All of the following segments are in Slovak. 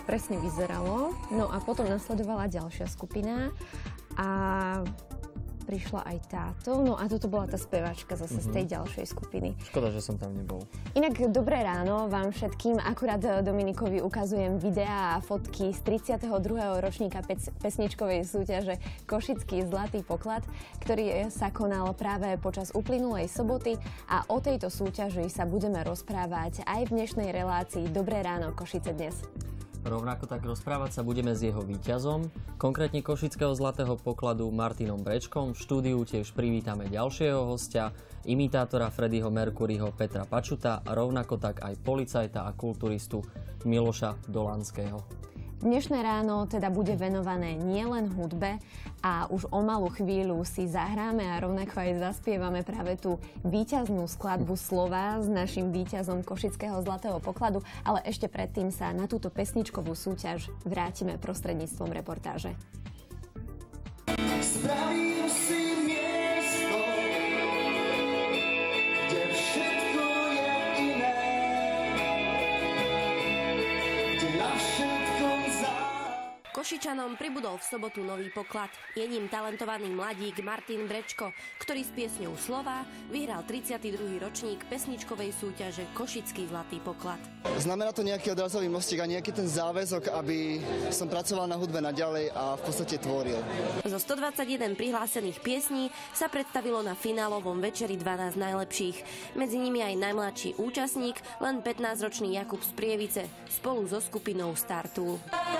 presne vyzeralo. No a potom nasledovala ďalšia skupina a prišla aj táto. No a toto bola tá speváčka zase z tej ďalšej skupiny. Škoda, že som tam nebol. Inak dobré ráno vám všetkým. Akurát Dominikovi ukazujem videá a fotky z 32. ročníka pesničkovej súťaže Košický zlatý poklad, ktorý sa konal práve počas uplynulej soboty a o tejto súťaži sa budeme rozprávať aj v dnešnej relácii Dobré ráno Košice dnes. Rovnako tak rozprávať sa budeme s jeho víťazom, konkrétne Košického zlatého pokladu Martinom Brečkom. V štúdiu tiež privítame ďalšieho hostia, imitátora Freddieho Mercuryho Petra Pačuta a rovnako tak aj policajta a kulturistu Miloša Dolanského. Dnešné ráno teda bude venované nielen hudbe a už o malú chvíľu si zahráme a rovnako aj zaspievame práve tú víťaznú skladbu Slova s našim víťazom Košického zlatého pokladu, ale ešte predtým sa na túto pesničkovú súťaž vrátime prostredníctvom reportáže. Spravím si miesto, kde všetko je iné, kde na všetko Košičanom pribudol v sobotu nový poklad. Je ním talentovaný mladík Martin Brečko, ktorý s piesňou Slova vyhral 32. ročník pesničkovej súťaže Košický zlatý poklad. Znamená to nejaký odrazový mostík a nejaký ten záväzok, aby som pracoval na hudbe naďalej a v podstate tvoril. Zo 121 prihlásených piesní sa predstavilo na finálovom večeri 12 najlepších. Medzi nimi aj najmladší účastník, len 15-ročný Jakub z Prievice, spolu so skupinou Star Tool.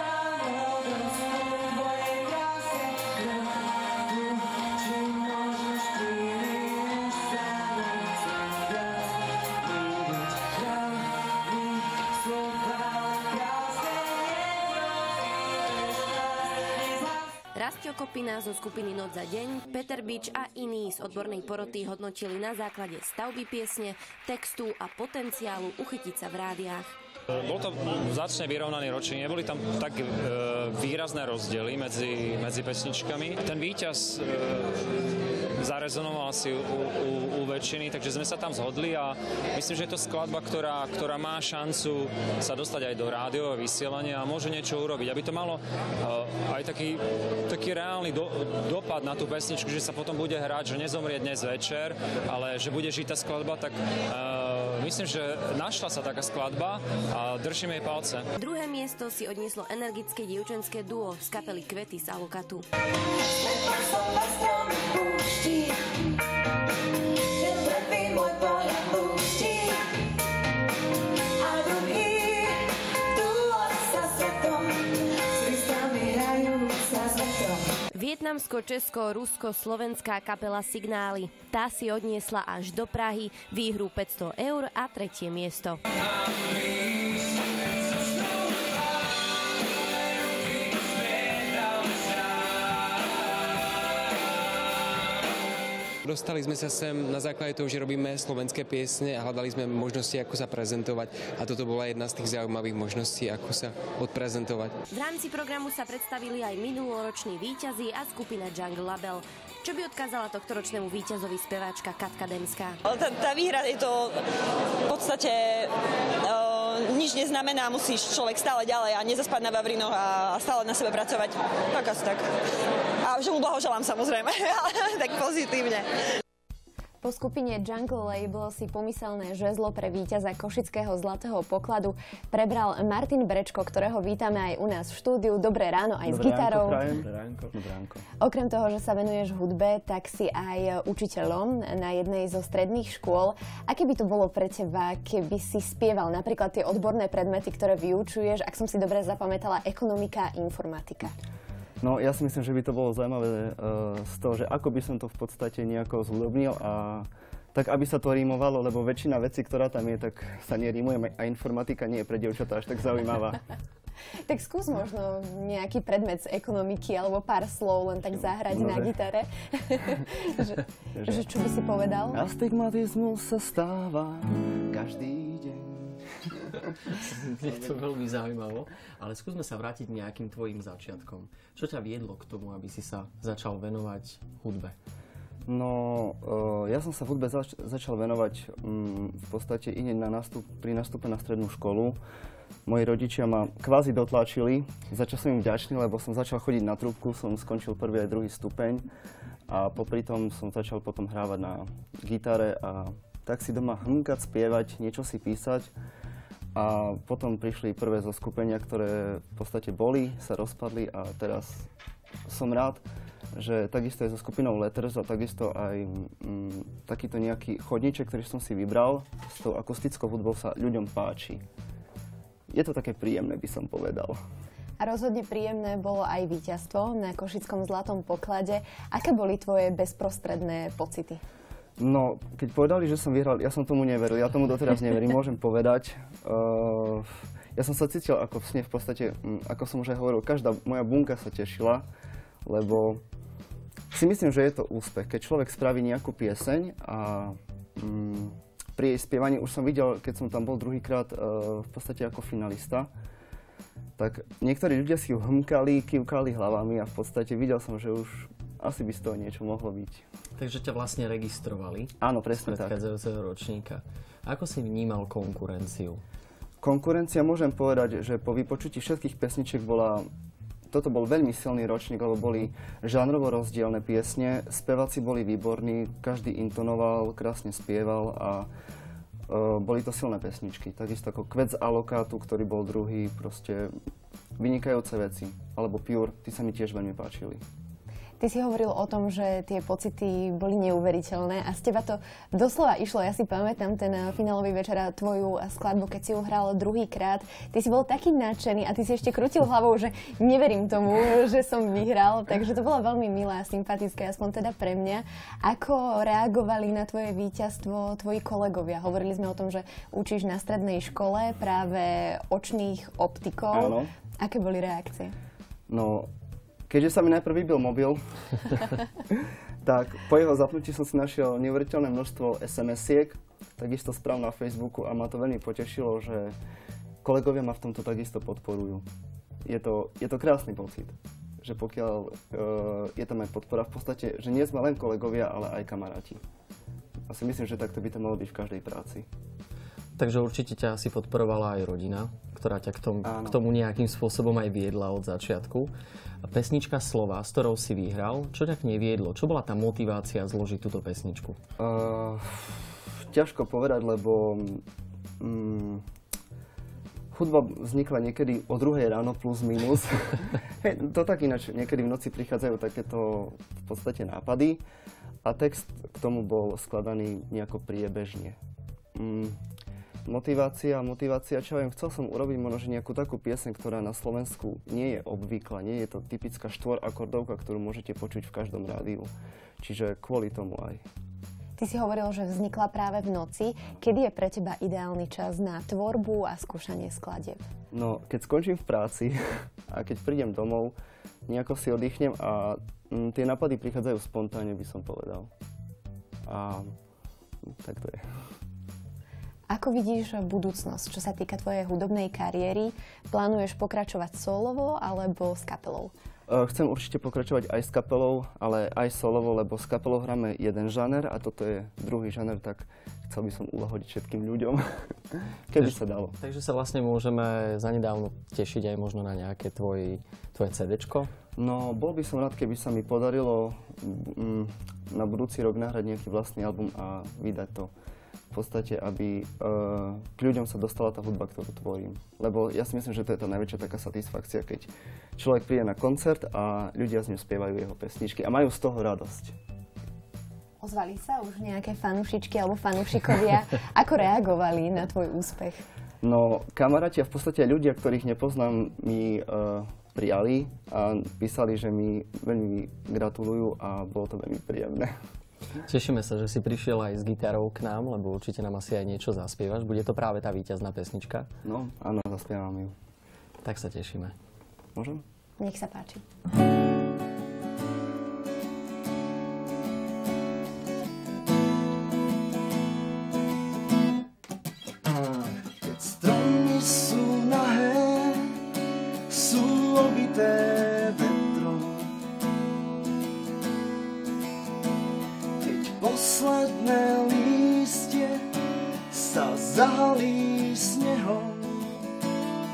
Rastio Kopina zo skupiny Noc za deň, Peter Bič a iní z odbornej poroty hodnotili na základe stavby piesne, textu a potenciálu uchytiť sa v rádiách. Bol to vzácne vyrovnaný ročník, neboli tam tak výrazné rozdiely medzi pesničkami. Ten víťaz zarezonoval asi u väčšiny, takže sme sa tam zhodli a myslím, že je to skladba, ktorá má šancu sa dostať aj do rádiového vysielania a môže niečo urobiť, aby to malo aj taký reálny dopad na tú pesničku, že sa potom bude hrať, že nezomrie dnes večer, ale že bude žiť tá skladba, tak myslím, že našla sa taká skladba a držíme jej palce. Druhé miesto si odnieslo energické dievčenské duo z kapely Kvety z Alukatu. Vietnamsko-česko-rusko-slovenská kapela Signály. Tá si odniesla až do Prahy výhru 500 eur a tretie miesto. Dostali sme sa sem na základe toho, že robíme slovenské piesne a hľadali sme možnosti, ako sa prezentovať. A toto bola jedna z tých zaujímavých možností, ako sa odprezentovať. V rámci programu sa predstavili aj minuloroční víťazi a skupina Jungle Label. Čo by odkázala tohtoročnému víťazovi speváčka Katka Demská? Tá výhra je to v podstate nič neznamená, musíš človek stále ďalej a nezaspať na vavrinoch a stále na sebe pracovať. Tak asi tak. A že mu blahoželám samozrejme, tak pozitívne. Po skupine Jungle Label si pomyselné žezlo pre víťaza Košického zlatého pokladu prebral Martin Brečko, ktorého vítame aj u nás v štúdiu. Dobré ráno aj s gitarou. Dobré ránko. Okrem toho, že sa venuješ hudbe, tak si aj učiteľom na jednej zo stredných škôl. Aké by to bolo pre teba, keby si spieval napríklad tie odborné predmety, ktoré vyučuješ, ak som si dobre zapamätala, ekonomika a informatika? No ja si myslím, že by to bolo zaujímavé z toho, že ako by som to v podstate nejako zhľubnil a tak, aby sa to rímovalo, lebo väčšina vecí, ktorá tam je, tak sa nerímuje a informatika nie je pre dievčatá až tak zaujímavá. Tak skús možno nejaký predmet z ekonomiky alebo pár slov len tak zahrať na gitare. že čo by si povedal? Astigmatizmus sa stáva každý deň. Je to veľmi zaujímavé, ale skúsme sa vrátiť k nejakým tvojim začiatkom. Čo ťa viedlo k tomu, aby si sa začal venovať hudbe? No, ja som sa v hudbe začal venovať v podstate pri nástupe na strednú školu. Moji rodičia ma kvázi dotlačili, za čo som im vďačný, lebo som začal chodiť na trúbku, som skončil prvý aj druhý stupeň a popri tom som začal potom hrávať na gitare a tak si doma hmkať, spievať, niečo si písať a potom prišli prvé zoskupenia, ktoré v podstate boli, sa rozpadli a teraz som rád, že takisto je so skupinou Letters a takisto aj takýto nejaký chodníček, ktorý som si vybral, s tou akustickou hudbou sa ľuďom páči. Je to také príjemné, by som povedal. A rozhodne príjemné bolo aj víťazstvo na Košickom zlatom poklade. Aké boli tvoje bezprostredné pocity? No, keď povedali, že som vyhral, ja som tomu neveril. Ja tomu doteraz neverím, môžem povedať. Ja som sa cítil ako v sne, v podstate, ako som už aj hovoril, každá moja bunka sa tešila, lebo si myslím, že je to úspech. Keď človek spraví nejakú pieseň a pri jej spievaní už som videl, keď som tam bol druhýkrát v podstate ako finalista, tak niektorí ľudia si ju hmkali, kývkali hlavami a v podstate videl som, že už asi by z toho niečo mohlo byť. Takže ťa vlastne registrovali? Áno, presne tak. Z predchádzajúceho ročníka. Ako si vnímal konkurenciu? Konkurencia, môžem povedať, že po vypočutí všetkých pesničiek toto bol veľmi silný ročník, lebo boli žánrovo rozdielne piesne, speváci boli výborní, každý intonoval, krásne spieval a boli to silné pesničky. Takisto ako Kvet z alokátu, ktorý bol druhý, proste vynikajúce veci. Alebo Pure, tí sa mi tiež veľmi páčili. Ty si hovoril o tom, že tie pocity boli neuveriteľné a z teba to doslova išlo. Ja si pamätám ten finálový večer a tvoju skladbu, keď si ju hral druhýkrát. Ty si bol taký nadšený a ty si ešte krútil hlavou, že neverím tomu, že som vyhral. Takže to bolo veľmi milé a sympatické, aspoň teda pre mňa. Ako reagovali na tvoje víťazstvo tvoji kolegovia? Hovorili sme o tom, že učíš na strednej škole práve očných optikov. Áno. Aké boli reakcie? No, keďže sa mi najprv vybil mobil, tak po jeho zapnutí som si našiel neuveriteľné množstvo SMS-iek, takisto správ na Facebooku a ma to veľmi potešilo, že kolegovia ma v tomto takisto podporujú. Je to krásny pocit, že pokiaľ je tam aj podpora v podstate, že nie sme len kolegovia, ale aj kamaráti. A si myslím, že takto by to malo byť v každej práci. Takže určite ťa asi podporovala aj rodina, ktorá ťa k tomu nejakým spôsobom aj viedla od začiatku. Pesnička Slova, s ktorou si vyhral, čo ťa k nej viedlo? Čo bola tá motivácia zložiť túto pesničku? Ťažko povedať, lebo hudba vznikla niekedy o 2:00 ráno plus minus. To tak ináč, niekedy v noci prichádzajú takéto v podstate nápady a text k tomu bol skladaný nejako priebežne. Motivácia, čo viem, chcel som urobiť možno nejakú takú pieseň, ktorá na Slovensku nie je obvyklá, nie je to typická štvorakordovka, ktorú môžete počuť v každom rádiu. Čiže kvôli tomu aj. Ty si hovoril, že vznikla práve v noci. Kedy je pre teba ideálny čas na tvorbu a skúšanie skladieb? No, keď skončím v práci a keď prídem domov, nejako si oddychnem a tie nápady prichádzajú spontánne, by som povedal. A tak to je. Ako vidíš budúcnosť, čo sa týka tvojej hudobnej kariéry? Plánuješ pokračovať solovo alebo s kapelou? Chcem určite pokračovať aj s kapelou, ale aj solovo, lebo s kapelou hráme jeden žáner a toto je druhý žáner, tak chcel by som uľahodiť všetkým ľuďom, keby sa dalo. Takže sa vlastne môžeme zanedávno tešiť aj možno na nejaké tvoje CDčko? No, bol by som rád, keby sa mi podarilo na budúci rok nahrať nejaký vlastný album a vydať to. V podstate, aby k ľuďom sa dostala tá hudba, ktorú tvorím. Lebo ja si myslím, že to je tá najväčšia taká satisfakcia, keď človek príde na koncert a ľudia z ňou spievajú jeho pesničky a majú z toho radosť. Ozvali sa už nejaké fanúšičky alebo fanúšikovia? Ako reagovali na tvoj úspech? No, kamaráti a v podstate ľudia, ktorých nepoznám, mi prijali a písali, že mi veľmi gratulujú a bolo to veľmi príjemné. Tešíme sa, že si prišiel aj s gitarou k nám, lebo určite nám asi aj niečo zaspievaš. Bude to práve tá víťazná pesnička? No, áno, zaspievam ju. Tak sa tešíme. Môžem? Nech sa páči. Keď stromy sú nahé, sú obité vetrom, keď posledné lístie sa zahalí snehom,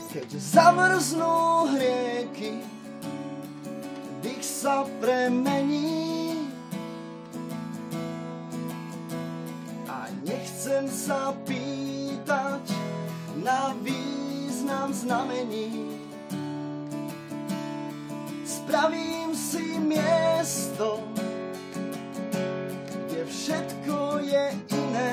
keď zamrznú rieky, dých sa premení. A nechcem sa pýtať na význam znamení. Spravím si miesto, kde všetko je iné,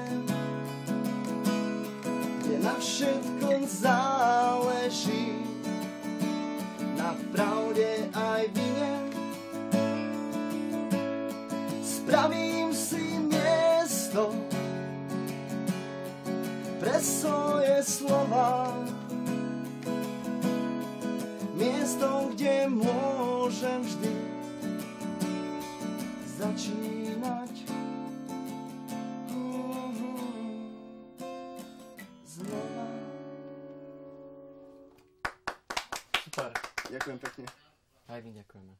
kde na všetkom záleží, na pravde aj vine. Spravím si miesto pre svoje slova, miesto, kde môžem vždy začínať znova. Super. Ďakujem pekne. Aj my ďakujeme.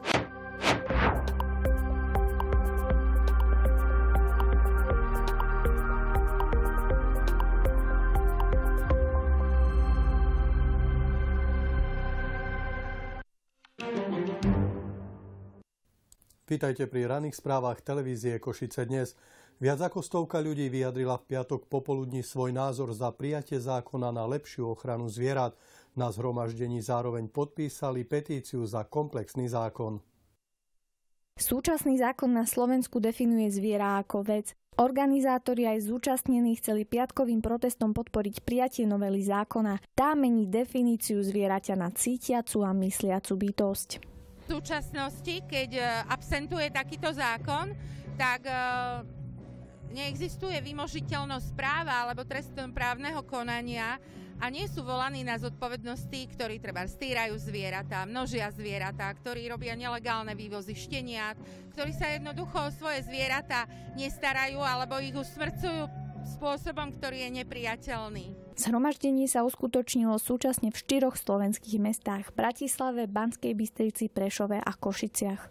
Vítajte pri ranných správach televízie Košice dnes. Viac ako 100 ľudí vyjadrila v piatok popoludní svoj názor za prijatie zákona na lepšiu ochranu zvierat. Na zhromaždení zároveň podpísali petíciu za komplexný zákon. Súčasný zákon na Slovensku definuje zviera ako vec. Organizátori aj zúčastnení chceli piatkovým protestom podporiť prijatie novely zákona. Tá mení definíciu zvieraťa na cítiacu a mysliacu bytosť. V súčasnosti, keď absentuje takýto zákon, tak neexistuje vymožiteľnosť práva alebo trestnoprávneho konania a nie sú volaní na zodpovednosť tí, ktorí treba stýrajú zvieratá, množia zvieratá, ktorí robia nelegálne vývozy šteniat, ktorí sa jednoducho o svoje zvieratá nestarajú alebo ich usmrcujú spôsobom, ktorý je nepriateľný. Zhromaždenie sa uskutočnilo súčasne v 4 slovenských mestách: Bratislave, Banskej Bystrici, Prešove a Košiciach.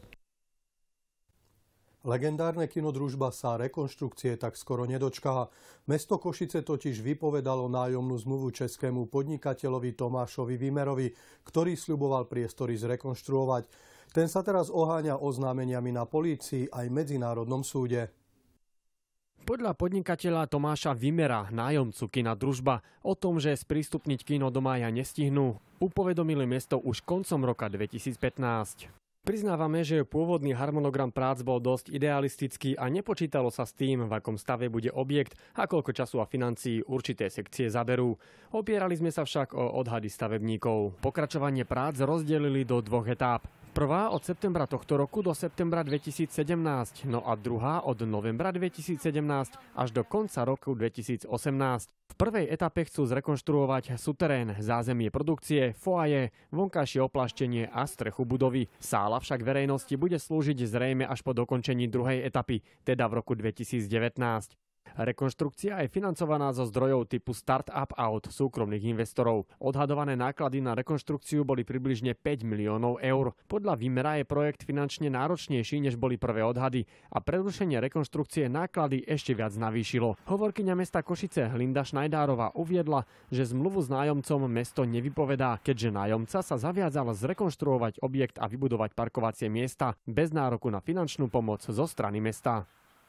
Legendárne kino Družba sa rekonštrukcie tak skoro nedočká. Mesto Košice totiž vypovedalo nájomnú zmluvu českému podnikateľovi Tomášovi Vimerovi, ktorý sľuboval priestory zrekonštruovať. Ten sa teraz oháňa oznámeniami na polícii aj Medzinárodnom súde. Podľa podnikateľa Tomáša Vimera, nájomcu kina Družba, o tom, že sprístupniť kino do mája nestihnú, upovedomili mesto už koncom roka 2015. Priznávame, že pôvodný harmonogram prác bol dosť idealistický a nepočítalo sa s tým, v akom stave bude objekt a koľko času a financií určité sekcie zaberú. Opierali sme sa však o odhady stavebníkov. Pokračovanie prác rozdelili do 2 etáp. Prvá od septembra tohto roku do septembra 2017, no a druhá od novembra 2017 až do konca roku 2018. V prvej etape chcú zrekonštruovať suterén, zázemie produkcie, foaje, vonkajšie oplaštenie a strechu budovy. Sála však verejnosti bude slúžiť zrejme až po dokončení druhej etapy, teda v roku 2019. Rekonštrukcia je financovaná zo zdrojov typu Start-up od súkromných investorov. Odhadované náklady na rekonštrukciu boli približne 5 miliónov eur. Podľa Vimera je projekt finančne náročnejší, než boli prvé odhady a prerušenie rekonštrukcie náklady ešte viac navýšilo. Hovorkyňa mesta Košice Linda Šnajdárová uviedla, že zmluvu s nájomcom mesto nevypovedá, keďže nájomca sa zaviazal zrekonštruovať objekt a vybudovať parkovacie miesta bez nároku na finančnú pomoc zo strany mesta.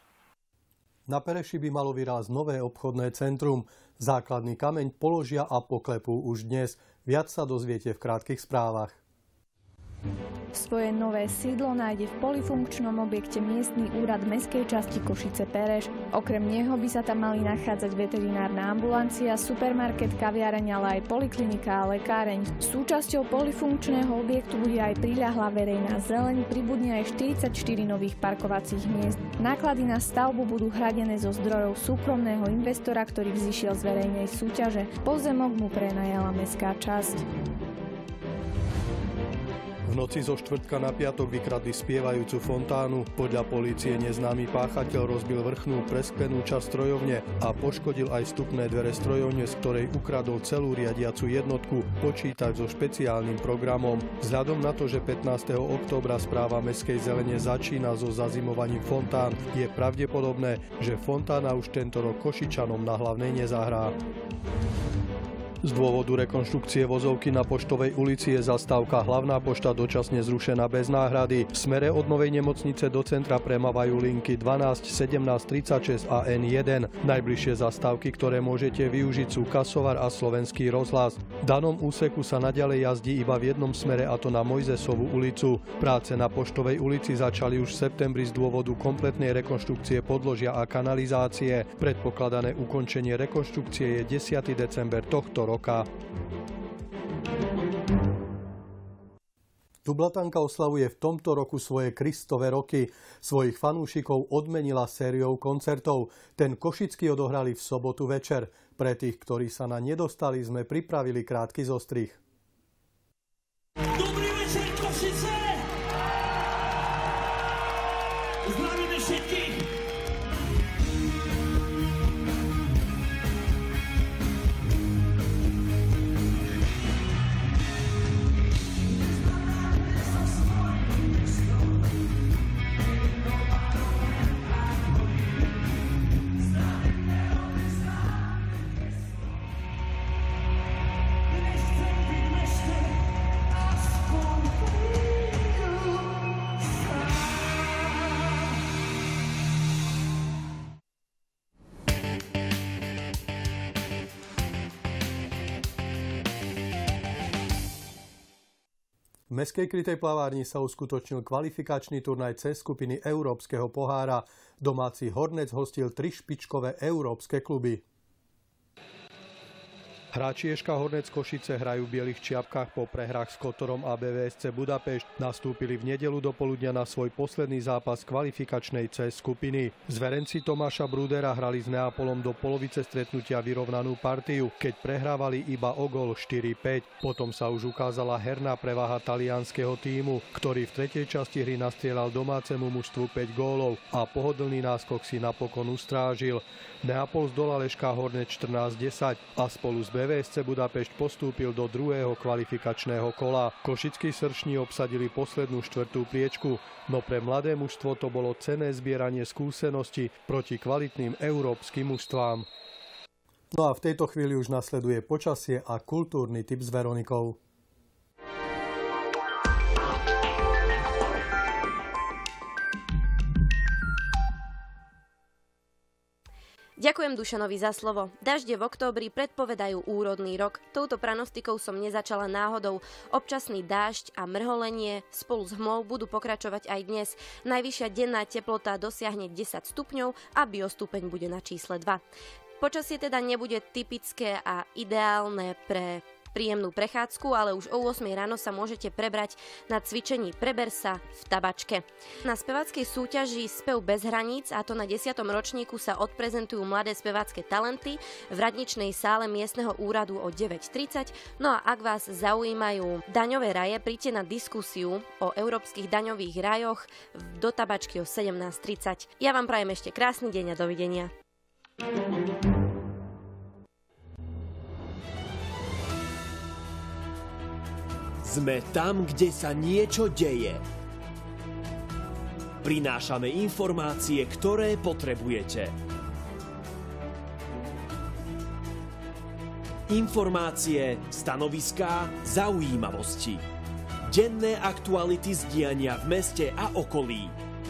Na Pereši by malo vyrásť nové obchodné centrum. Základný kameň položia a poklepú už dnes. Viac sa dozviete v krátkych správach. Svoje nové sídlo nájde v polifunkčnom objekte miestny úrad mestskej časti Košice Pereš. Okrem neho by sa tam mali nachádzať veterinárna ambulancia, supermarket, kaviareň, ale aj poliklinika a lekáreň. Súčasťou polifunkčného objektu bude aj priľahlá verejná zeleň, pribudne aj 44 nových parkovacích miest. Náklady na stavbu budú hradené zo zdrojov súkromného investora, ktorý vzišiel z verejnej súťaže. Pozemok mu prenajala mestská časť. V noci zo štvrtka na piatok vykradli spievajúcu fontánu. Podľa polície neznámy páchateľ rozbil vrchnú presklenú časť strojovne a poškodil aj vstupné dvere strojovne, z ktorej ukradol celú riadiacu jednotku, počítač so špeciálnym programom. Vzhľadom na to, že 15. októbra správa mestskej zelene začína so zazimovaním fontán, je pravdepodobné, že fontána už tento rok Košičanom na hlavnej nezahrá. Z dôvodu rekonštrukcie vozovky na Poštovej ulici je zastávka Hlavná pošta dočasne zrušená bez náhrady. V smere od Novej nemocnice do centra premávajú linky 12, 17, 36 a N1. Najbližšie zastávky, ktoré môžete využiť, sú Kasovar a Slovenský rozhlas. V danom úseku sa naďalej jazdí iba v jednom smere, a to na Mojzesovú ulicu. Práce na Poštovej ulici začali už v septembri z dôvodu kompletnej rekonštrukcie podložia a kanalizácie. Predpokladané ukončenie rekonštrukcie je 10. december tohto roka. Dublatanka oslavuje v tomto roku svoje Kristove roky. Svojich fanúšikov odmenila sériou koncertov. Ten košický odohrali v sobotu večer. Pre tých, ktorí sa na nedostali, sme pripravili krátky zostrih. Dobrý večer, Košice! Zdravíme všetkých! V Mestskej krytej plavárni sa uskutočnil kvalifikačný turnaj C skupiny Európskeho pohára. Domáci Hornec hostil 3 špičkové európske kluby. Hráči Eška Hornec Košice hrajú v bielých čiapkách po prehrách s Kotorom a BVSC Budapešť. Nastúpili v nedeľu do poludnia na svoj posledný zápas kvalifikačnej C skupiny. Zverenci Tomáša Brúdera hrali s Neapolom do polovice stretnutia vyrovnanú partiu, keď prehrávali iba o gól 4-5. Potom sa už ukázala herná prevaha talianskeho tímu, ktorý v tretej časti hry nastrieľal domácemu mužstvu 5 gólov a pohodlný náskok si napokon ustrážil. Neapol zdolal Eška Hornec 14-10 a spolu s BVSC Budapešť postúpil do druhého kvalifikačného kola. Košickí srční obsadili poslednú štvrtú priečku, no pre mladé mužstvo to bolo cenné zbieranie skúseností proti kvalitným európskym mužstvám. No a v tejto chvíli už nasleduje počasie a kultúrny tip s Veronikou. Ďakujem Dušanovi za slovo. Dažde v októbri predpovedajú úrodný rok. Touto pranostikou som nezačala náhodou. Občasný dážď a mrholenie spolu s hmlou budú pokračovať aj dnes. Najvyššia denná teplota dosiahne 10 stupňov a biostupeň bude na čísle 2. Počasie teda nebude typické a ideálne pre príjemnú prechádzku, ale už o 8 ráno sa môžete prebrať na cvičení Preber sa v Tabačke. Na speváckej súťaži Spev bez hraníc, a to na 10. ročníku, sa odprezentujú mladé spevácké talenty v radničnej sále miestneho úradu o 9:30. No a ak vás zaujímajú daňové raje, príďte na diskusiu o európskych daňových rajoch do Tabačky o 17:30. Ja vám prajem ešte krásny deň a dovidenia. Sme tam, kde sa niečo deje. Prinášame informácie, ktoré potrebujete. Informácie, stanoviská, zaujímavosti. Denné aktuality z diania v meste a okolí.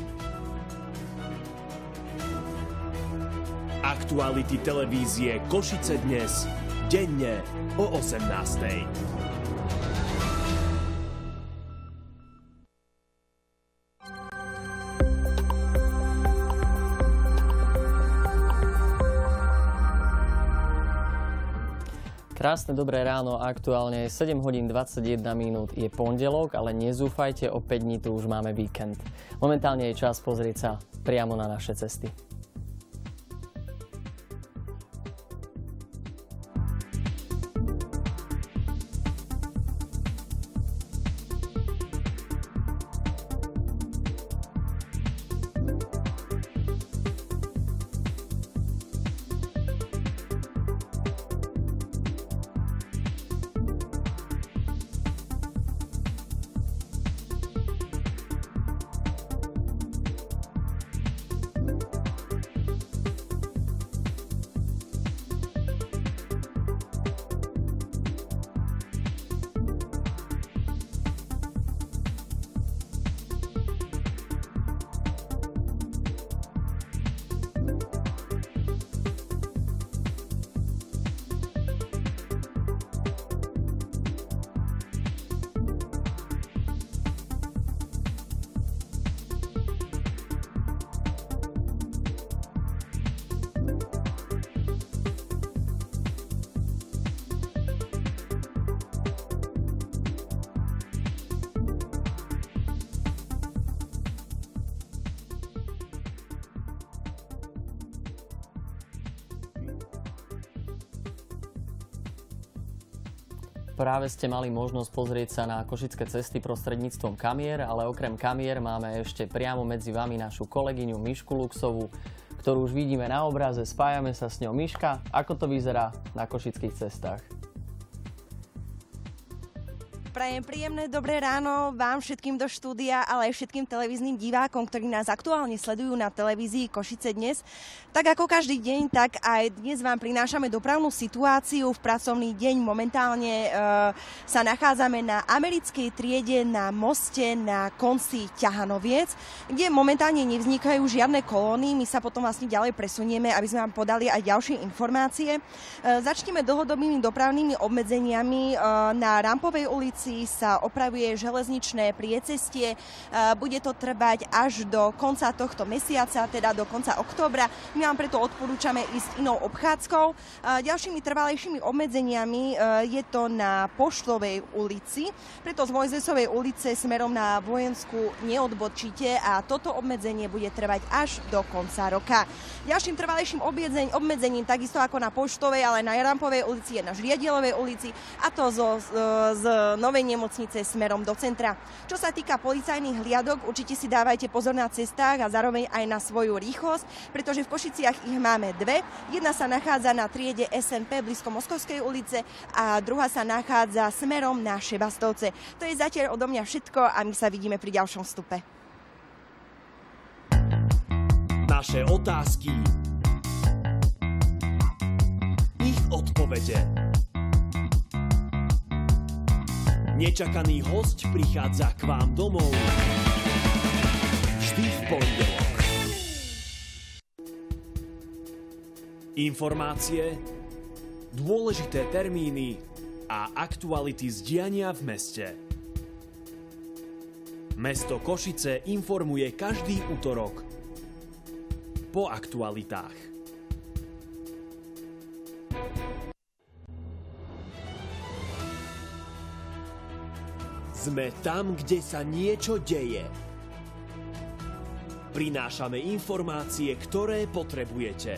Aktuality televízie Košice dnes. Denne o 18:00. Krásne dobré ráno, aktuálne 7 hodín 21 minút je pondelok, ale nezúfajte, o 5 dní tu už máme víkend. Momentálne je čas pozrieť sa priamo na naše cesty. Práve ste mali možnosť pozrieť sa na košické cesty prostredníctvom kamier, ale okrem kamier máme ešte priamo medzi vami našu kolegyňu Mišku Luxovú, ktorú už vidíme na obraze, spájame sa s ňou. Miška, ako to vyzerá na košických cestách? Prajem príjemné dobré ráno vám všetkým do štúdia, ale aj všetkým televíznym divákom, ktorí nás aktuálne sledujú na televízii Košice dnes. Tak ako každý deň, tak aj dnes vám prinášame dopravnú situáciu. V pracovný deň momentálne sa nachádzame na americkej triede na moste na konci Ťahanoviec, kde momentálne nevznikajú žiadne kolóny. My sa potom vlastne ďalej presunieme, aby sme vám podali aj ďalšie informácie. Začneme dlhodobými dopravnými obmedzeniami na Rampovej ulici sa opravuje železničné priecestie. Bude to trvať až do konca tohto mesiaca, teda do konca októbra. My vám preto odporúčame ísť inou obchádzkou. Ďalšími trvalejšími obmedzeniami je to na Poštovej ulici. Preto z Mojzesovej ulice smerom na Vojenskú neodbočíte a toto obmedzenie bude trvať až do konca roka. Ďalším trvalejším obmedzením, takisto ako na Poštovej, ale na Rampovej ulici je na Žriadielovej ulici, a to z Novej nemocnice smerom do centra. Čo sa týka policajných hliadok, určite si dávajte pozor na cestách a zároveň aj na svoju rýchlosť, pretože v Košiciach ich máme dve. Jedna sa nachádza na triede SNP blízko Moskovskej ulice a druhá sa nachádza smerom na Šebastovce. To je zatiaľ odo mňa všetko a my sa vidíme pri ďalšom vstupe. Naše otázky. Ich odpovede. Nečakaný hosť prichádza k vám domov. Vždy v pondelok. Informácie, dôležité termíny a aktuality z diania v meste. Mesto Košice informuje každý utorok po aktualitách. Sme tam, kde sa niečo deje. Prinášame informácie, ktoré potrebujete.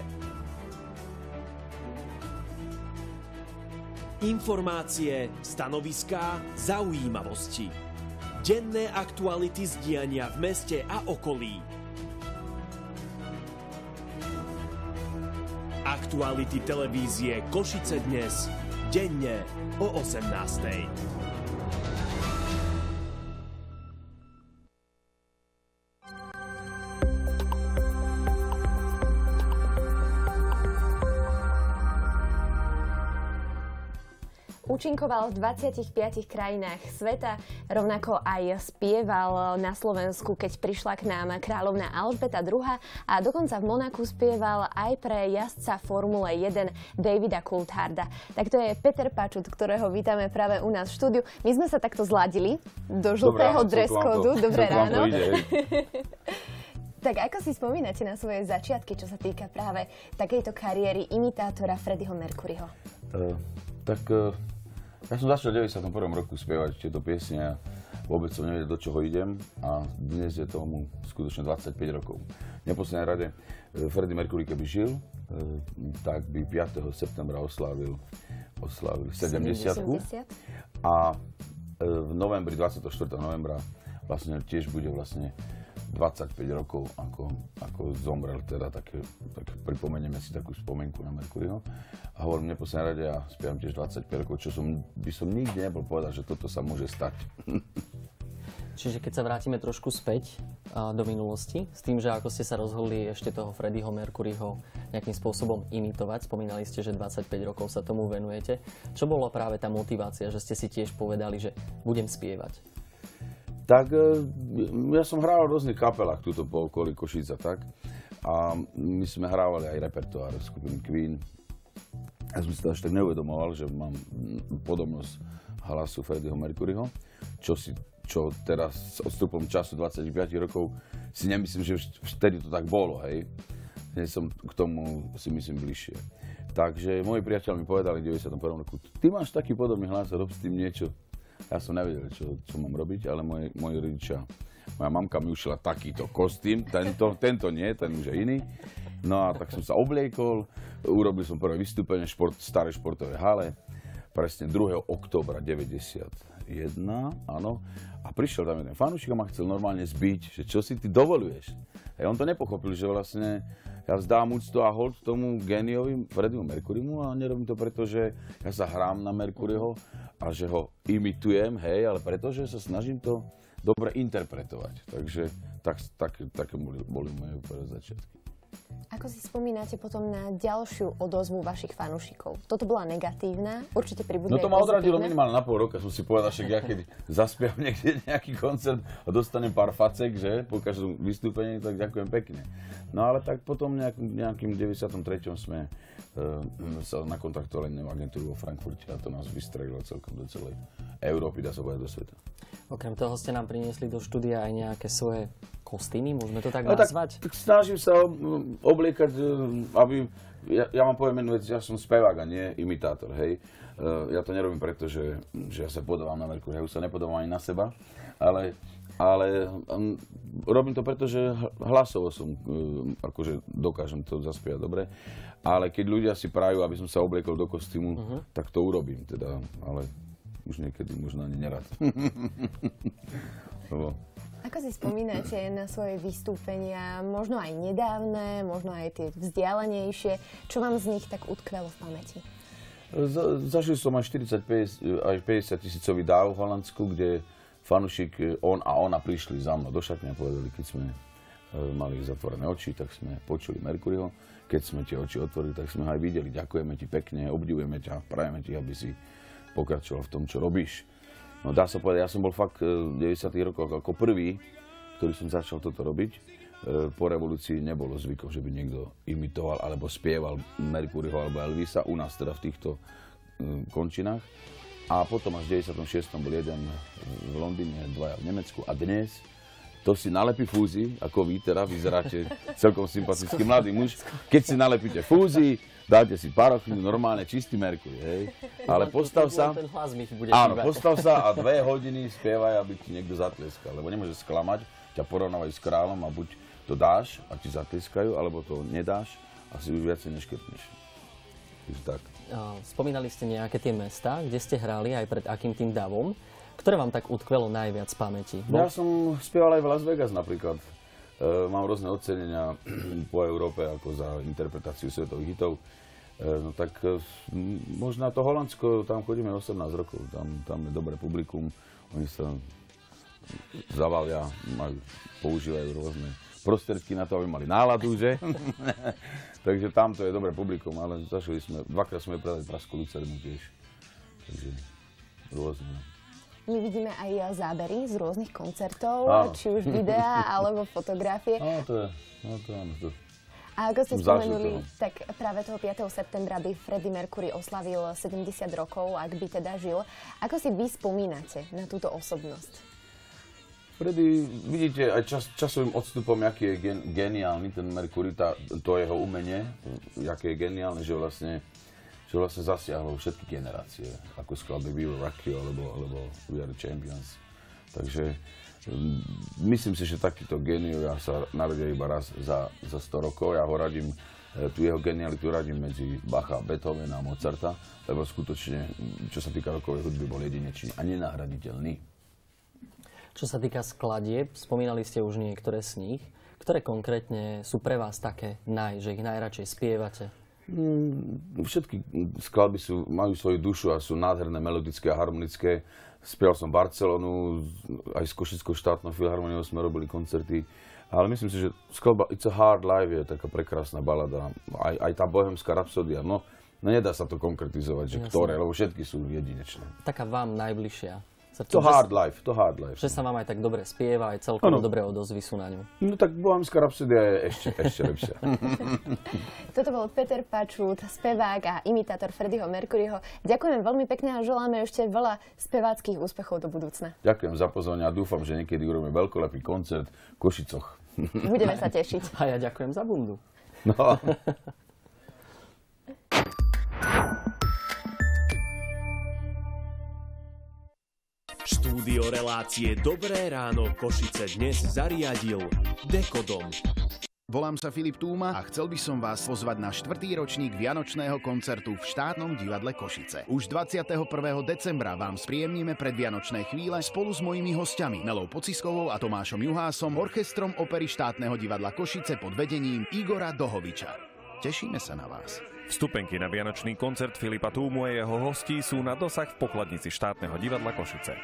Informácie, stanoviská, zaujímavosti. Denné aktuality z diania v meste a okolí. Aktuality televízie Košice dnes. Denne o 18:00. Účinkoval v 25 krajinách sveta, rovnako aj spieval na Slovensku, keď prišla k nám kráľovná Alžbeta II. A dokonca v Monaku spieval aj pre jazdca Formule 1 Davida Coultharda. Tak to je Peter Pačut, ktorého vítame práve u nás v štúdiu. My sme sa takto zladili do žltého dress code. Dobré ráno. Tak ako si spomínate na svoje začiatky, čo sa týka práve takejto kariéry imitátora Freddieho Mercuryho? Ja som začal v 91. roku spievať tieto piesne a vôbec som nevedel, do čoho idem a dnes je tomu skutočne 25 rokov. V neposlednej rade Freddie Mercury, keby žil, tak by 5. septembra oslávil 70-ku a v novembri, 24. novembra vlastne tiež bude vlastne 25 rokov, ako zomrel, teda tak pripomenieme si takú spomienku na Mercuryho. A hovorím, v neposlednej rade ja spievam tiež 25 rokov, čo by som nikdy nebol povedal, že toto sa môže stať. Čiže keď sa vrátime trošku späť do minulosti, s tým, že ako ste sa rozhodli ešte toho Freddieho Mercuryho nejakým spôsobom imitovať, spomínali ste, že 25 rokov sa tomu venujete. Čo bolo práve tá motivácia, že ste si tiež povedali, že budem spievať? Tak ja som hrával v rôznych kapelách tuto po okolí Košíc a tak. A my sme hrávali aj repertoár skupiny Queen. Ja som si to až tak neuvedomoval, že mám podobnosť hlasu Freddieho Mercuryho, čo teraz s odstupom času 25 rokov si nemyslím, že vtedy to tak bolo, hej. Dnes som k tomu si myslím bližšie. Takže moji priateľi mi povedali v 91. roku, ty máš taký podobný hlas, rob s tým niečo. Ja som nevedel, čo mám robiť, ale moji rodičia, moja mamka mi ušila takýto kostým, tento nie, ten už je iný. No a tak som sa obliekol, urobil som prvé vystúpenie v starej športovej hale, presne 2. októbra 91, áno, a prišiel tam jeden fanúšik a ma chcel normálne zbiť, že čo si ty dovoluješ. A on to nepochopil, že vlastne ja vzdám úctu a hold tomu géniovi Freddiemu Mercurymu a nerobím to preto, že ja sa hrám na Mercuryho a že ho imitujem, hej, ale preto, že sa snažím to dobre interpretovať. Takže také boli moje prvé začiatky. Ako si spomínate potom na ďalšiu odozvu vašich fanúšikov? Toto bola negatívna, určite pribudne. No to ma odradilo minimálne na pol roka, som si povedal, že ja keď zaspievam niekde nejaký koncert a dostanem pár facek, že po každom vystúpení, tak ďakujem pekne. No ale tak potom nejakým 93. sme sa nakontaktovali agentúru vo Frankfurte a to nás vystrelilo celkom do celej Európy, dá sa povedať, do sveta. Okrem toho ste nám priniesli do štúdia aj nejaké svoje kostýmy, môžeme to tak nazvať? Tak snažím sa obliekať, aby... Ja vám poviem jednu vec, ja som spevák a nie imitátor, hej. Ja to nerobím preto, že ja sa podávam na Mercury, ja už sa nepodávam ani na seba, ale robím to preto, že hlasovo som, akože dokážem to zaspievať dobre, ale keď ľudia si prajú, aby som sa obliekol do kostýmu, tak to urobím, teda, ale už niekedy možno ani nerad. Ako si spomínate na svoje vystúpenia, možno aj nedávne, možno aj tie vzdialenejšie, čo vám z nich tak utkvelo v pamäti? Zažil som aj 45 až 50 tisícový dáv v Holandsku, kde fanúšik, on a ona prišli za mnou do šatne a povedali, keď sme mali zatvorené oči, tak sme počuli Mercuryho. Keď sme tie oči otvorili, tak sme ho aj videli. Ďakujeme ti pekne, obdivujeme ťa, prajeme ti, aby si pokračoval v tom, čo robíš. No dá sa povedať, ja som bol fakt v 90. rokoch ako prvý, ktorý som začal toto robiť. Po revolúcii nebolo zvykov, že by niekto imitoval alebo spieval Mercuryho alebo Elvisa, u nás teda v týchto končinách. A potom až v 96. bol jeden v Londýne, dvaja v Nemecku a dnes to si nalepí fúzi, ako vy teda vyzeráte celkom sympatický mladý muž. Keď si nalepíte fúzi, dáte si parochňu, normálne čistý Mercury, hej. Ale postav sa, áno, postav sa a 2 hodiny spievaj, aby ti niekto zatleskal, lebo nemôže sklamať, ťa porovnávajú s kráľom a buď to dáš a ti zatleskajú, alebo to nedáš a si už viacej neškrtneš. Takže tak. Spomínali ste nejaké tie mestá, kde ste hrali aj pred akým tým davom, ktoré vám tak utkvelo najviac z pamäti? Ja som spieval aj v Las Vegas napríklad. Mám rôzne ocenenia po Európe ako za interpretáciu svetových hitov. No tak možno to Holandsko, tam chodíme 18 rokov, tam je dobré publikum, oni sa zavalia, používajú rôzne prostriedky na to, aby mali náladu, že? Takže tam to je dobré publikum, ale zašli sme, 2-krát sme predali Pražskú Lucernu tiež, takže rôzne. My vidíme aj zábery z rôznych koncertov, či už videá alebo fotografie. To. A ako ste spomenuli, tak práve toho 5. septembra by Freddie Mercury oslavil 70 rokov, ak by teda žil. Ako si vy spomínate na túto osobnosť? Freddie, vidíte, aj časovým odstupom, aký je geniálny ten Mercury, to jeho umenie, aké je geniálne, že vlastne zasiahlo všetky generácie, ako skladby We Will Rock You alebo We Are The Champions. Takže myslím si, že takýto géniovia sa narodia iba raz za 100 rokov. Ja ho radím, tú jeho genialitu radím medzi Bacha, Beethovena a Mozarta, lebo skutočne, čo sa týka rokovej hudby, bol jedinečný a nenahraditeľný. Čo sa týka skladieb, spomínali ste už niektoré z nich. Ktoré konkrétne sú pre vás také že ich najradšej spievate? Všetky skladby majú svoju dušu a sú nádherné, melodické a harmonické. Spieval som Barcelonu, aj s Košickou štátnou filharmoniou sme robili koncerty. Ale myslím si, že skladba It's a Hard Life je taká prekrásna balada. Aj tá Bohemská rapsódia. No nedá sa to konkretizovať, že ktoré, lebo všetky sú jedinečné. Taká vám najbližšia. To hard life. Že sa vám aj tak dobre spieva, aj celkom dobré odozvy sú na ňu. No tak Bohemská rapsódia je ešte lepšia. Toto bol Peter Pačút, spevák a imitátor Freddieho Mercuryho. Ďakujem veľmi pekne a želáme ešte veľa speváckých úspechov do budúcna. Ďakujem za pozornosť a dúfam, že niekedy urobíme veľkolepý koncert v Košicoch. Budeme sa tešiť. A ja ďakujem za bundu. No. Štúdio relácie Dobré ráno Košice dnes zariadil Dekodom. Volám sa Filip Túma a chcel by som vás pozvať na 4. ročník vianočného koncertu v štátnom divadle Košice. Už 21. decembra vám spríjemníme predvianočné chvíle spolu s mojimi hostiami Nelou Pociskovou a Tomášom Juhásom, orchestrom opery štátneho divadla Košice pod vedením Igora Dohoviča. Tešíme sa na vás. Vstupenky na vianočný koncert Filipa Túmu a jeho hostí sú na dosah v pokladnici štátneho divadla Košice.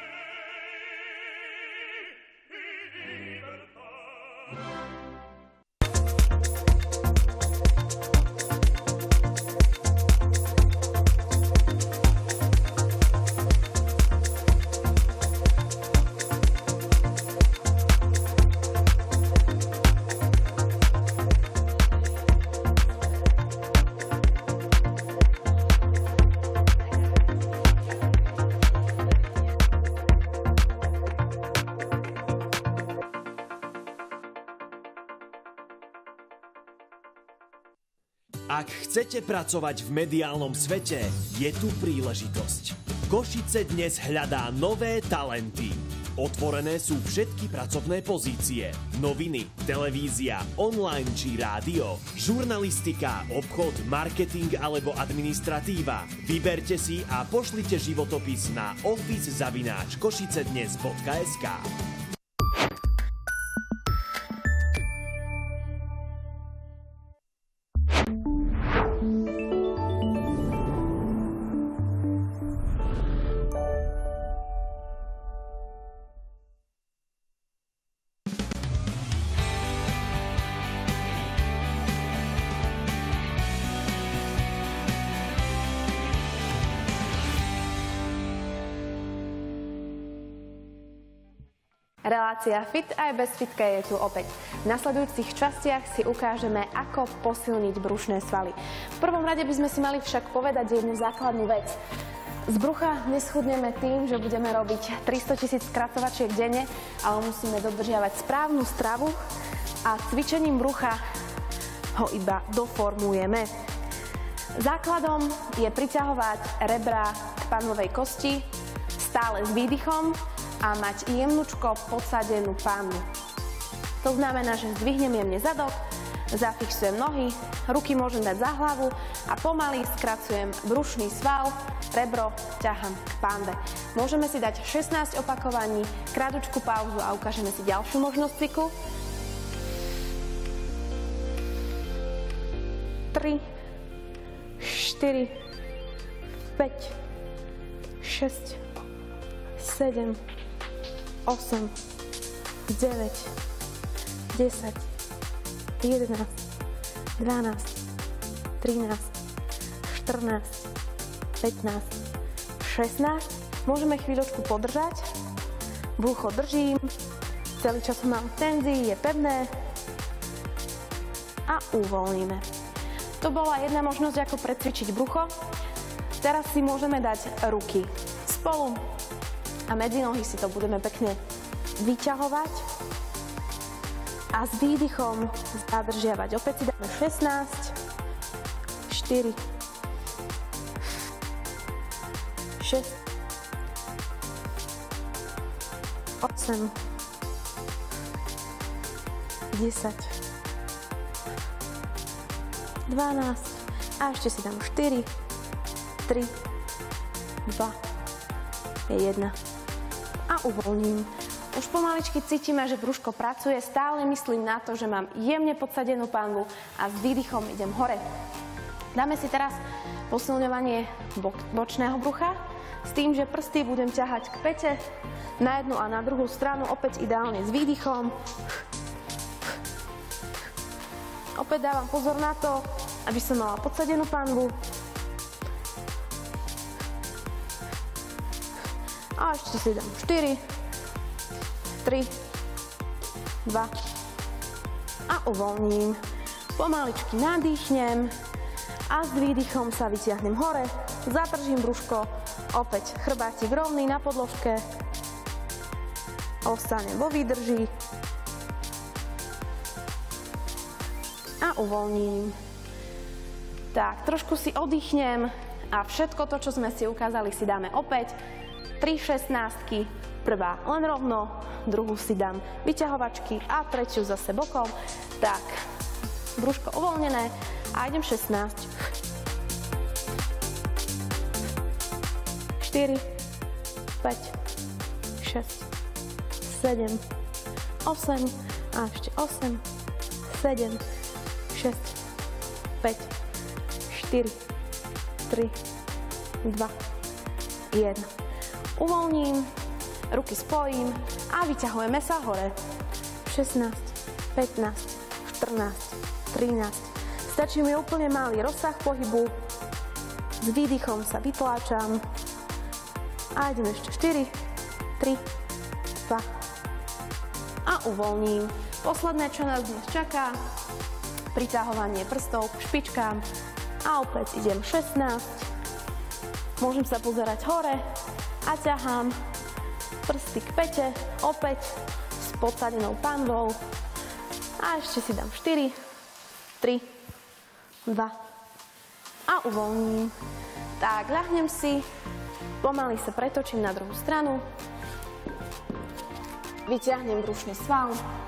Ak chcete pracovať v mediálnom svete, je tu príležitosť. Košice dnes hľadá nové talenty. Otvorené sú všetky pracovné pozície. Noviny, televízia, online či rádio, žurnalistika, obchod, marketing alebo administratíva. Vyberte si a pošlite životopis na office@košicednes.sk. Relácia Fit aj bez fitka je tu opäť. V nasledujúcich častiach si ukážeme, ako posilniť brušné svaly. V prvom rade by sme si mali však povedať jednu základnú vec. Z brucha neschudneme tým, že budeme robiť 300 000 skracovačiek denne, ale musíme dodržiavať správnu stravu a cvičením brucha ho iba doformujeme. Základom je priťahovať rebra k panvovej kosti stále s výdychom a mať jemnučko podsadenú panvu. To znamená, že zdvihnem jemne zadok, zafixujem nohy, ruky môžem dať za hlavu a pomaly skracujem brušný sval, rebro ťahám k panve. Môžeme si dať 16 opakovaní, krátku pauzu a ukážeme si ďalšiu možnosť cviklu. 3, 4, 5, 6, 7, 8, 9, 10, 11, 12, 13, 14, 15, 16. Môžeme chvíľočku podržať. Brucho držím. Celý čas mám v tenzii, je pevné. A uvoľníme. To bola jedna možnosť, ako precvičiť brucho. Teraz si môžeme dať ruky spolu. A medzi nohy si to budeme pekne vyťahovať a s výdychom zadržiavať. Opäť si dáme 16, 4, 6, 8, 10, 12 a ešte si dám 4, 3, 2, 1. A uvoľním. Už pomaličky cítime, že brúško pracuje, stále myslím na to, že mám jemne podsadenú panvu a s výdychom idem hore. Dáme si teraz posilňovanie bočného brucha s tým, že prsty budem ťahať k pete na jednu a na druhú stranu, opäť ideálne s výdychom. Opäť dávam pozor na to, aby som mala podsadenú panvu. A ešte si dám 4, 3, 2 a uvoľním. Pomaličky nadýchnem a s výdychom sa vytiahnem hore, zadržím brúško, opäť chrbátik rovný na podložke, ostanem vo výdrži a uvoľním. Tak, trošku si oddychnem a všetko to, čo sme si ukázali, si dáme opäť. 3 šestnáctky, prvá len rovno, druhú si dám vyťahovačky a tretiu zase bokom. Tak, brúško uvoľnené a idem 16. 4, 5, 6, 7, 8 a ešte 8, 7, 6, 5, 4, 3, 2, 1. Uvoľním, ruky spojím a vyťahujeme sa hore. 16, 15, 14, 13. Stačí mi úplne malý rozsah pohybu. S výdychom sa vytláčam. A idem ešte 4, 3, 2 a uvoľním. Posledné, čo nás dnes čaká, priťahovanie prstov k špičkám a opäť idem 16. Môžem sa pozerať hore a ťahám prsty k pete, opäť s podsadenou panvou a ešte si dám 4, 3, 2 a uvoľním. Tak, ľahnem si. Pomaly sa pretočím na druhú stranu. Vyťahnem brušný sval.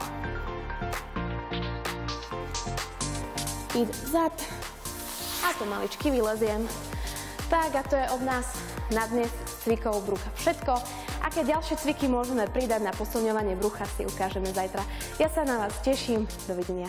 Idem vzad a pomaličky vyleziem. Tak a to je od nás na dnes cvikov brucha všetko. Aké ďalšie cviky môžeme pridať na posilňovanie brucha, si ukážeme zajtra. Ja sa na vás teším. Dovidenia.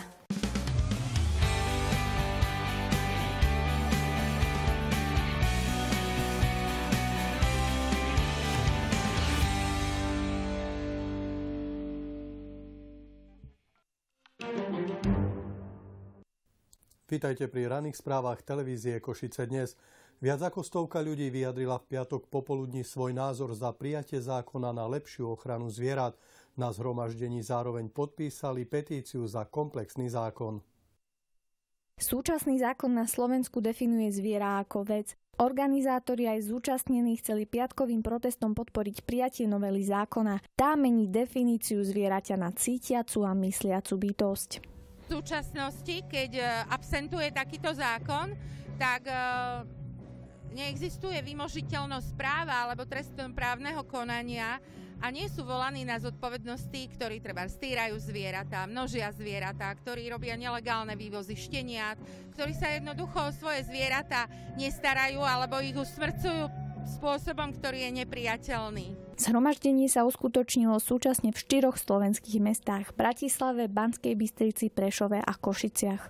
Vítajte pri ranných správach televízie Košice dnes. Viac ako 100 ľudí vyjadrila v piatok popoludní svoj názor za prijatie zákona na lepšiu ochranu zvierat. Na zhromaždení zároveň podpísali petíciu za komplexný zákon. Súčasný zákon na Slovensku definuje zviera ako vec. Organizátori aj zúčastnení chceli piatkovým protestom podporiť prijatie novely zákona. Tá mení definíciu zvieraťa na cítiacu a mysliacu bytosť. V súčasnosti, keď absentuje takýto zákon, tak neexistuje vymožiteľnosť práva alebo trestnoprávneho konania a nie sú volaní na zodpovednosť tí, ktorí treba stýrajú zvieratá, množia zvieratá, ktorí robia nelegálne vývozy šteniat, ktorí sa jednoducho o svoje zvieratá nestarajú alebo ich usmrcujú spôsobom, ktorý je nepriateľný. Zhromaždenie sa uskutočnilo súčasne v 4 slovenských mestách: Bratislave, Banskej Bystrici, Prešove a Košiciach.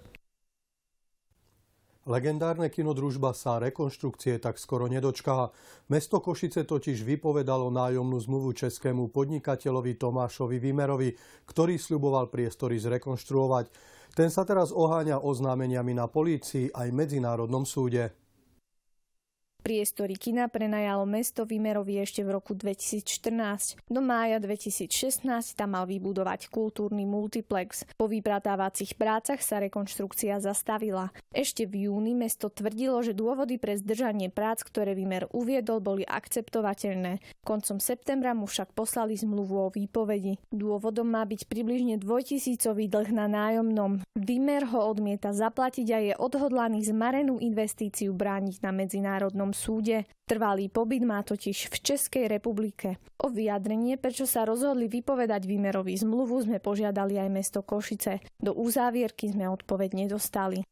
Legendárne kino Družba sa rekonštrukcie tak skoro nedočká. Mesto Košice totiž vypovedalo nájomnú zmluvu českému podnikateľovi Tomášovi Vimerovi, ktorý sľuboval priestory zrekonštruovať. Ten sa teraz oháňa oznámeniami na polícii aj Medzinárodnom súde. Priestory kina prenajalo mesto Vimerovi ešte v roku 2014. Do mája 2016 tam mal vybudovať kultúrny multiplex. Po vypratávacích prácach sa rekonštrukcia zastavila. Ešte v júni mesto tvrdilo, že dôvody pre zdržanie prác, ktoré Vimer uviedol, boli akceptovateľné. Koncom septembra mu však poslali zmluvu o výpovedi. Dôvodom má byť približne 2000-ový dlh na nájomnom. Vimer ho odmieta zaplatiť a je odhodlaný zmarenú investíciu brániť na medzinárodnom súde. Trvalý pobyt má totiž v Českej republike. O vyjadrenie, prečo sa rozhodli vypovedať Vimerovi zmluvu, sme požiadali aj mesto Košice. Do uzávierky sme odpoveď nedostali.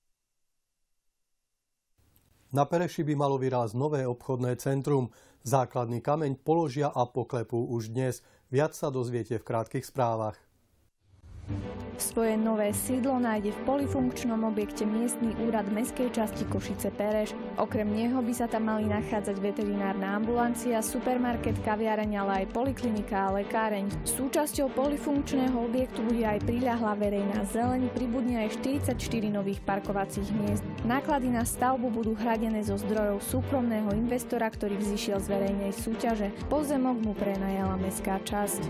Na Pereši by malo vyrásť nové obchodné centrum. Základný kameň položia a poklepú už dnes. Viac sa dozviete v krátkych správach. Svoje nové sídlo nájde v polifunkčnom objekte miestny úrad mestskej časti Košice Pereš. Okrem neho by sa tam mali nachádzať veterinárna ambulancia, supermarket, kaviareň, ale aj poliklinika a lekáreň. Súčasťou polifunkčného objektu bude aj priľahlá verejná zeleň, pribudne aj 44 nových parkovacích miest. Náklady na stavbu budú hradené zo zdrojov súkromného investora, ktorý vzišiel z verejnej súťaže. Pozemok mu prenajala mestská časť.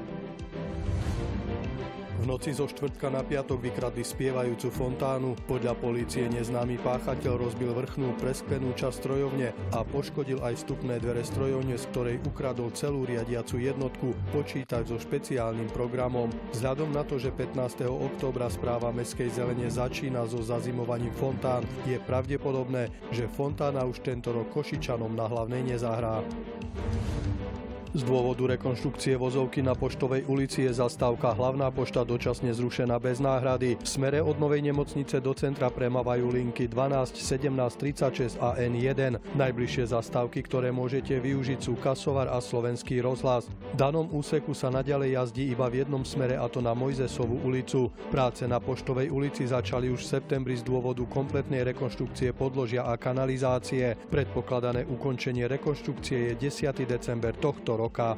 V noci zo štvrtka na piatok vykradli spievajúcu fontánu. Podľa polície neznámy páchateľ rozbil vrchnú presklenú časť strojovne a poškodil aj vstupné dvere strojovne, z ktorej ukradol celú riadiacu jednotku, počítač so špeciálnym programom. Vzhľadom na to, že 15. októbra správa mestskej zelene začína so zazimovaním fontán, je pravdepodobné, že fontána už tento rok Košičanom na hlavnej nezahrá. Z dôvodu rekonštrukcie vozovky na Poštovej ulici je zastávka Hlavná pošta dočasne zrušená bez náhrady. V smere od Novej nemocnice do centra premávajú linky 12, 17, 36 a N1. Najbližšie zastávky, ktoré môžete využiť, sú Kasovar a Slovenský rozhlas. V danom úseku sa naďalej jazdí iba v jednom smere, a to na Mojzesovú ulicu. Práce na Poštovej ulici začali už v septembri z dôvodu kompletnej rekonštrukcie podložia a kanalizácie. Predpokladané ukončenie rekonštrukcie je 10. december tohto roka.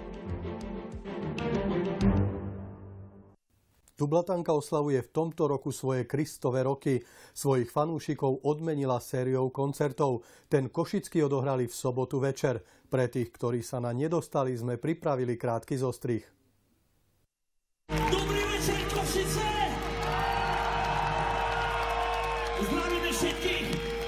Dublatanka oslavuje v tomto roku svoje Kristove roky. Svojich fanúšikov odmenila sériou koncertov. Ten košický odohrali v sobotu večer. Pre tých, ktorí sa na nedostali, sme pripravili krátky zostrih. Dobrý večer, Košice! Zdravíme všetkých!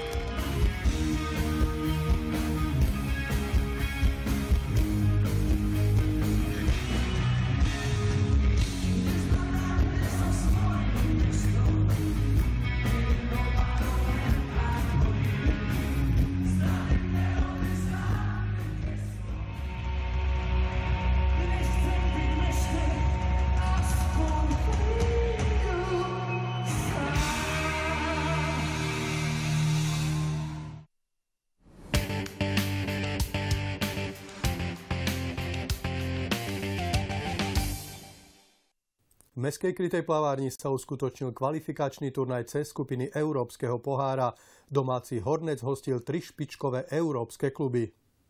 V mestskej krytej plavárni sa uskutočnil kvalifikačný turnaj C skupiny Európskeho pohára. Domáci Hornec hostil 3 špičkové európske kluby.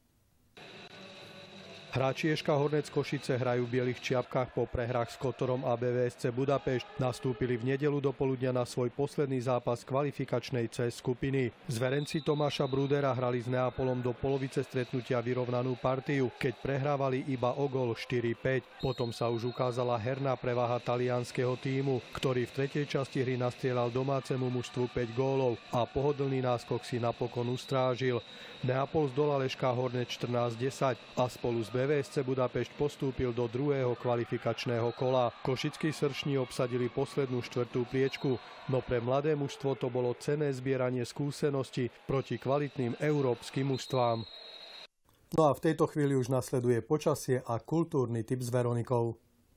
Hráči Eška Hornec Košice hrajú v bielých čiapkách po prehrách s Kotorom a BVSC Budapešť. Nastúpili v nedeľu do poludnia na svoj posledný zápas kvalifikačnej C skupiny. Zverenci Tomáša Brúdera hrali s Neapolom do polovice stretnutia vyrovnanú partiu, keď prehrávali iba o gól 4-5. Potom sa už ukázala herná prevaha talianskeho tímu, ktorý v tretej časti hry nastrieľal domácemu mužstvu 5 gólov a pohodlný náskok si napokon ustrážil. Neapol zdolal Eška Hornec 14-10 a spolu s BVSC Budapešť postúpil do druhého kvalifikačného kola. Košickí srční obsadili poslednú štvrtú priečku, no pre mladé mužstvo to bolo cenné zbieranie skúseností proti kvalitným európskym mužstvám. No a v tejto chvíli už nasleduje počasie a kultúrny tip s Veronikou.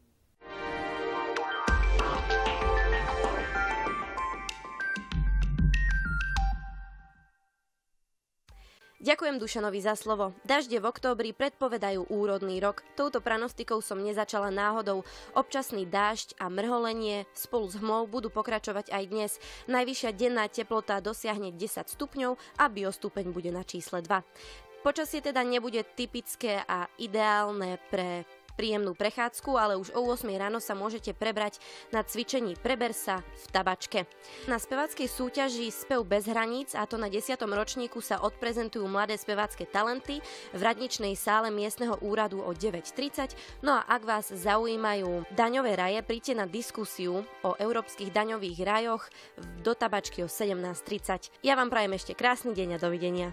Ďakujem Dušanovi za slovo. Dažde v októbri predpovedajú úrodný rok. Touto pranostikou som nezačala náhodou. Občasný dážď a mrholenie spolu s hmlou budú pokračovať aj dnes. Najvyššia denná teplota dosiahne 10 stupňov a biostupeň bude na čísle 2. Počasie teda nebude typické a ideálne pre príjemnú prechádzku, ale už o 8 ráno sa môžete prebrať na cvičení Preber sa v Tabačke. Na speváckej súťaži Spev bez hraníc, a to na 10. ročníku, sa odprezentujú mladé spevácké talenty v radničnej sále miestneho úradu o 9:30. No a ak vás zaujímajú daňové raje, príďte na diskusiu o európskych daňových rajoch do Tabačky o 17:30. Ja vám prajem ešte krásny deň a dovidenia.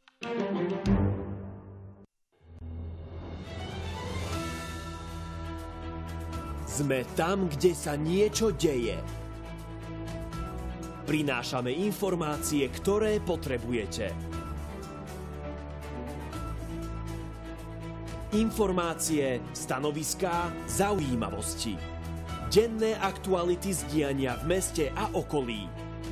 Sme tam, kde sa niečo deje. Prinášame informácie, ktoré potrebujete. Informácie, stanoviská, zaujímavosti. Denné aktuality z diania v meste a okolí.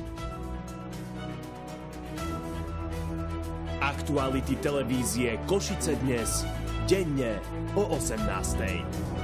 Aktuality televízie Košice dnes. Denne o 18:00.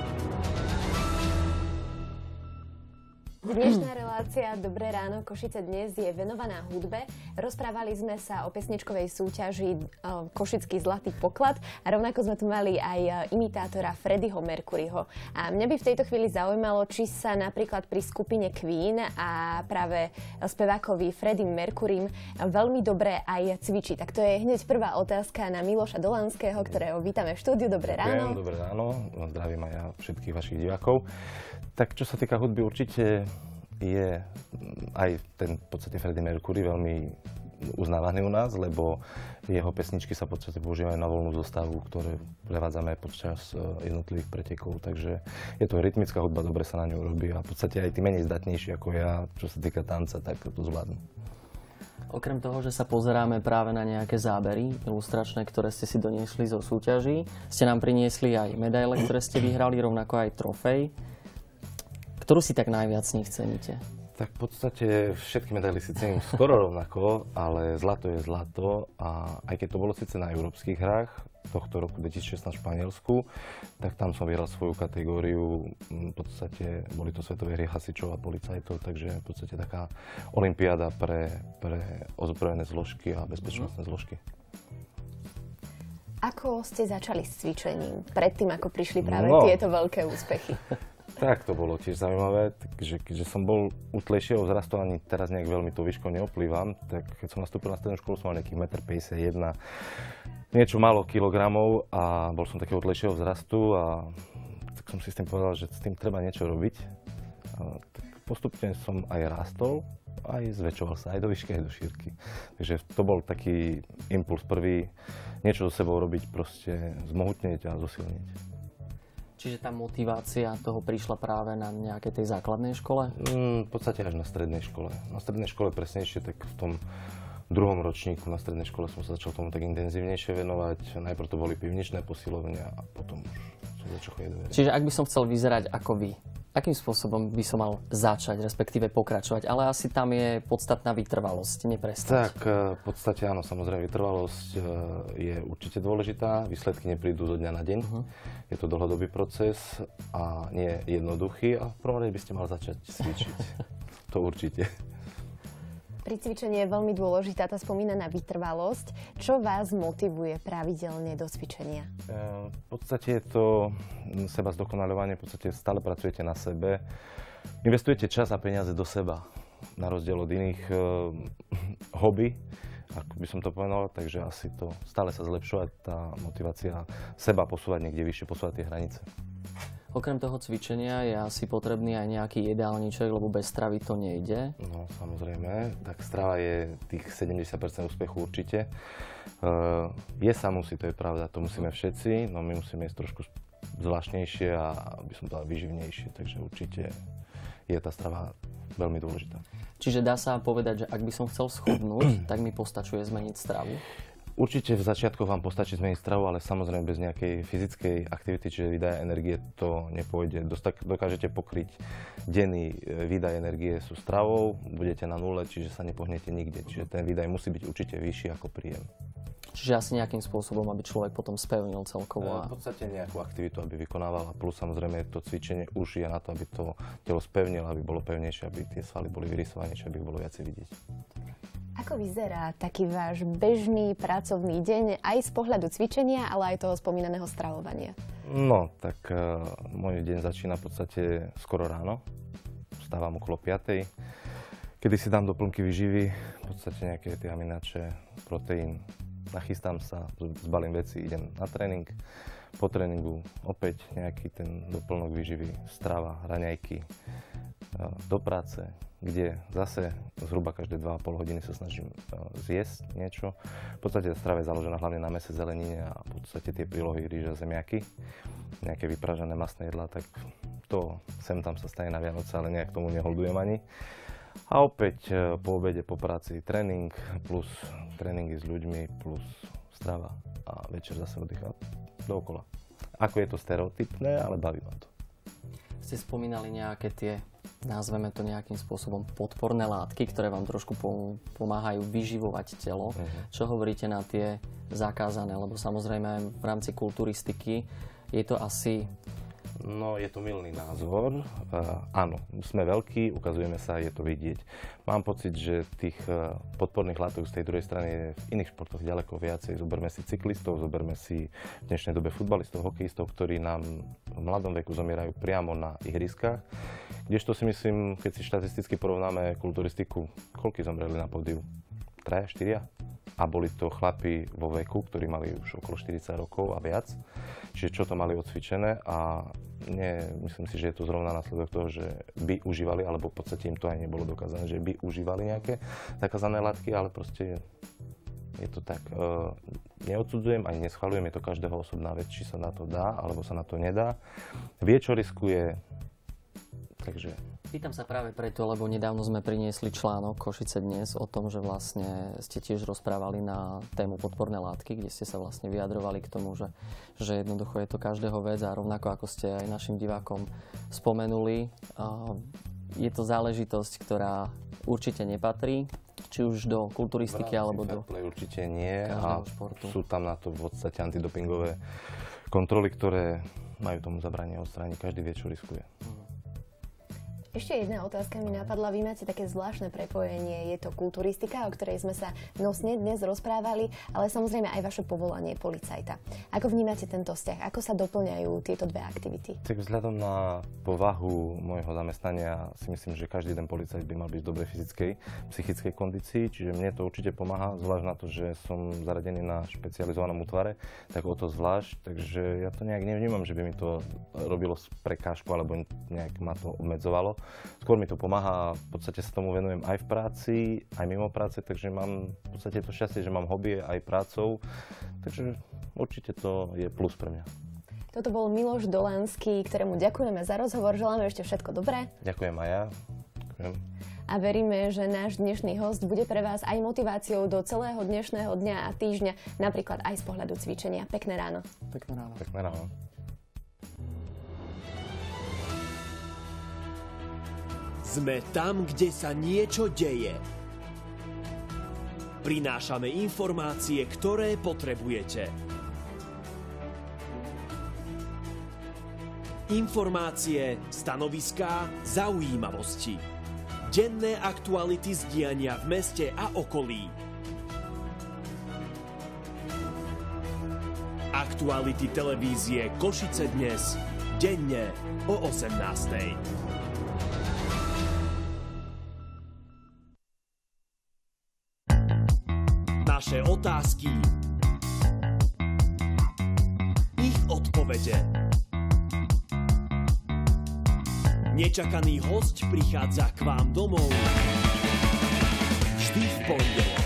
Dnešná relácia Dobré ráno Košice dnes je venovaná hudbe. Rozprávali sme sa o pesničkovej súťaži Košický zlatý poklad a rovnako sme tu mali aj imitátora Freddieho Mercuryho. A mňa by v tejto chvíli zaujímalo, či sa napríklad pri skupine Queen a práve spevákovi Freddie Mercurym veľmi dobre aj cvičí. Tak to je hneď prvá otázka na Miloša Dolanského, ktorého vítame v štúdiu. Dobré ráno. Dobré ráno, zdravím aj ja všetkých vašich divákov. Tak čo sa týka hudby, určite je aj ten v podstate Freddie Mercury veľmi uznávaný u nás, lebo jeho pesničky sa v podstate používajú na voľnú zostavu, ktoré prevádzame počas jednotlivých pretekov. Takže je to rytmická hudba, dobre sa na ňu robí a v podstate aj tí menej zdatnejší ako ja, čo sa týka tanca, tak to zvládnu. Okrem toho, že sa pozeráme práve na nejaké zábery ilustračné, ktoré ste si doniesli zo súťaží, ste nám priniesli aj medaile, ktoré ste vyhrali, rovnako aj trofej. Ktorú si tak najviac z nich ceníte? Tak v podstate všetky medaily si cením skoro rovnako, ale zlato je zlato a aj keď to bolo síce na európskych hrách tohto roku 2016 v Španielsku, tak tam som vyhral svoju kategóriu, v podstate boli to svetové hry hasičov a policajtov, takže v podstate taká olympiáda pre ozbrojené zložky a bezpečnostné zložky. Ako ste začali s cvičením predtým, ako prišli práve tieto veľké úspechy? Tak to bolo tiež zaujímavé, keďže som bol útlejšieho vzrastu, ani teraz nejak veľmi to výškou neoplývam, tak keď som nastúpil na strednú školu, som mal nejakých 1,51 m, niečo málo kilogramov a bol som takého útlejšieho vzrastu a tak som si s tým povedal, že s tým treba niečo robiť. A tak postupne som aj rástol, aj zväčšoval sa aj do výšky, aj do šírky. Takže to bol taký impuls prvý, niečo so sebou robiť, proste zmohutnieť a zosilniť. Čiže tá motivácia toho prišla práve na nejakej tej základnej škole? V podstate až na strednej škole. Na strednej škole presnejšie, tak v tom druhom ročníku na strednej škole som sa začal tomu tak intenzívnejšie venovať. Najprv to boli pivničné posilovne a potom už som začal chodiť do verí. Čiže ak by som chcel vyzerať ako vy, akým spôsobom by som mal začať, respektíve pokračovať? Ale asi tam je podstatná vytrvalosť, neprestať. Tak, v podstate áno, samozrejme, vytrvalosť je určite dôležitá. Výsledky neprídu zo dňa na deň. Je to dlhodobý proces a nie jednoduchý. A v prvom rade by ste mali začať cvičiť. To určite. Pri cvičení je veľmi dôležitá tá spomínaná vytrvalosť. Čo vás motivuje pravidelne do cvičenia? V podstate je to seba zdokonaľovanie, v podstate stále pracujete na sebe. Investujete čas a peniaze do seba, na rozdiel od iných hobby, ako by som to povedal, takže asi to stále sa zlepšovať, tá motivácia seba posúvať niekde vyššie, posúvať tie hranice. Okrem toho cvičenia je asi potrebný aj nejaký jedálniček, lebo bez stravy to nejde. No, samozrejme. Tak strava je tých 70% úspechu určite. Je sa musí, to je pravda, to musíme všetci, no my musíme jesť trošku zvláštnejšie a by som povedal vyživnejšie, takže určite je tá strava veľmi dôležitá. Čiže dá sa povedať, že ak by som chcel schudnúť, tak mi postačuje zmeniť stravu? Určite v začiatku vám postačí zmeniť stravu, ale samozrejme bez nejakej fyzickej aktivity, čiže výdaja energie, to nepôjde. Dokážete pokryť denný výdaj energie sú stravou, budete na nule, čiže sa nepohnete nikde. Čiže ten výdaj musí byť určite vyšší ako príjem. Čiže asi nejakým spôsobom, aby človek potom spevnil celkovo. V podstate nejakú aktivitu, aby vykonával a plus samozrejme to cvičenie už je na to, aby to telo spevnilo, aby bolo pevnejšie, aby tie svaly boli vyrysovanejšie, aby ich bolo viacej vidieť. Ako vyzerá taký váš bežný pracovný deň aj z pohľadu cvičenia, ale aj toho spomínaného stravovania? No, tak môj deň začína v podstate skoro ráno. Vstávam okolo 5:00, kedy si dám doplnky výživy, v podstate nejaké tie aminoáče, proteín. Nachystám sa, zbalím veci, idem na tréning. Po tréningu opäť nejaký ten doplnok výživy, strava, raňajky, do práce, kde zase zhruba každé 2,5 hodiny sa snažím zjesť niečo. V podstate strava je založená hlavne na mäse, zelenine a v podstate tie prílohy, rýža, zemiaky, nejaké vypražené masné jedlá, tak to sem tam sa stane na Vianoce, ale nejak tomu neholdujem ani. A opäť po obede, po práci tréning, plus tréningy s ľuďmi, plus strava a večer zase oddycha dookola. Ako je to stereotypné, ale baví ma to. Ste spomínali nejaké tie, nazveme to nejakým spôsobom, podporné látky, ktoré vám trošku pomáhajú vyživovať telo. Čo hovoríte na tie zakázané? Lebo samozrejme v rámci kulturistiky je to asi... No, je to mylný názor. Áno, sme veľkí, ukazujeme sa, je to vidieť. Mám pocit, že tých podporných látok z tej druhej strany je v iných športoch ďaleko viacej. Zoberme si cyklistov, zoberme si v dnešnej dobe futbalistov, hokejistov, ktorí nám v mladom veku zomierajú priamo na ihriskách. Kdežto si myslím, keď si štatisticky porovnáme kulturistiku, koľko zomreli na pódiu? 3, 4? A boli to chlapi vo veku, ktorí mali už okolo 40 rokov a viac. Čiže čo to mali odcvičené a myslím si, že je to zrovna následok toho, že by užívali, alebo v podstate im to aj nebolo dokázané, že by užívali nejaké zakázané látky, ale proste je to tak. Neodsudzujem ani neschvaľujem, je to každého osobná vec, či sa na to dá, alebo sa na to nedá. Vie, čo riskuje, takže Pýtam sa práve preto, lebo nedávno sme priniesli článok Košice dnes o tom, že vlastne ste tiež rozprávali na tému podporné látky, kde ste sa vlastne vyjadrovali k tomu, že jednoducho je to každého vec a rovnako ako ste aj našim divákom spomenuli, je to záležitosť, ktorá určite nepatrí, či už do kulturistiky alebo do určite nie každého a športu. Sú tam na to v podstate antidopingové kontroly, ktoré majú tomu zabranie odstrániť. Každý vie, čo riskuje. Ešte jedna otázka mi napadla. Vy máte také zvláštne prepojenie. Je to kulturistika, o ktorej sme sa nosne dnes rozprávali, ale samozrejme aj vaše povolanie policajta. Ako vnímate tento vzťah? Ako sa doplňajú tieto dve aktivity? Tak vzhľadom na povahu môjho zamestnania si myslím, že každý jeden policajt by mal byť v dobrej fyzickej, psychickej kondícii, čiže mne to určite pomáha, zvlášť na to, že som zaradený na špecializovanom útvare, tak o to zvlášť, takže ja to nejak nevnímam, že by mi to robilo prekážku alebo nejak ma to obmedzovalo. Skôr mi to pomáha, v podstate sa tomu venujem aj v práci, aj mimo práce, takže mám v podstate to šťastie, že mám hobby aj prácou, takže určite to je plus pre mňa. Toto bol Miloš Dolanský, ktorému ďakujeme za rozhovor, želáme ešte všetko dobré. Ďakujem aj ja. Ďakujem. A veríme, že náš dnešný host bude pre vás aj motiváciou do celého dnešného dňa a týždňa, napríklad aj z pohľadu cvičenia. Pekné ráno. Pekné ráno. Pekné ráno. Sme tam, kde sa niečo deje. Prinášame informácie, ktoré potrebujete. Informácie, stanoviská, zaujímavosti. Denné aktuality z diania v meste a okolí. Aktuality televízie Košice dnes. Denne o 18:00. Naše otázky, ich odpovede. Nečakaný hosť prichádza k vám domov vždy v pondelok.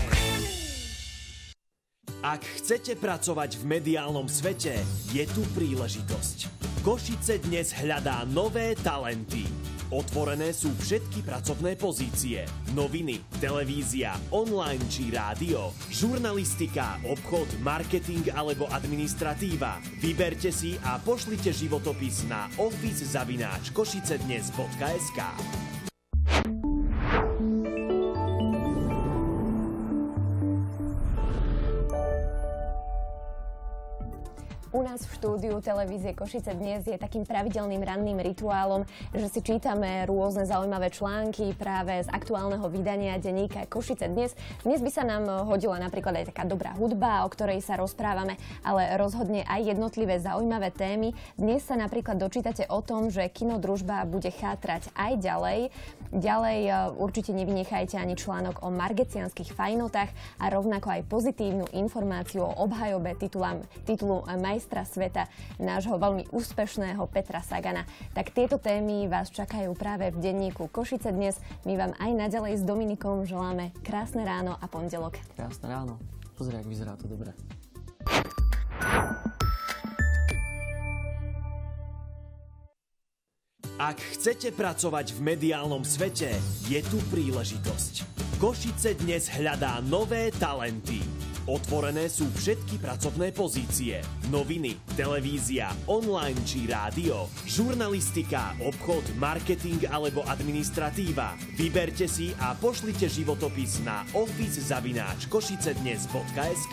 Ak chcete pracovať v mediálnom svete, je tu príležitosť. Košice dnes hľadá nové talenty. Otvorené sú všetky pracovné pozície. Noviny, televízia, online či rádio, žurnalistika, obchod, marketing alebo administratíva. Vyberte si a pošlite životopis na office@košicednes.sk. U nás v štúdiu televízie Košice dnes je takým pravidelným ranným rituálom, že si čítame rôzne zaujímavé články práve z aktuálneho vydania denníka Košice dnes. Dnes by sa nám hodila napríklad aj taká dobrá hudba, o ktorej sa rozprávame, ale rozhodne aj jednotlivé zaujímavé témy. Dnes sa napríklad dočítate o tom, že Kino Družba bude chátrať aj ďalej. Ďalej určite nevynechajte ani článok o margecianskych fajnotách a rovnako aj pozitívnu informáciu o obhajobe titulu majstra sveta nášho veľmi úspešného Petra Sagana. Tak tieto témy vás čakajú práve v denníku Košice dnes. My vám aj naďalej s Dominikom želáme krásne ráno a pondelok. Krásne ráno. Pozri, ak vyzerá to dobre. Ak chcete pracovať v mediálnom svete, je tu príležitosť. Košice dnes hľadá nové talenty. Otvorené sú všetky pracovné pozície. Noviny, televízia, online či rádio, žurnalistika, obchod, marketing alebo administratíva. Vyberte si a pošlite životopis na office@košicednes.sk.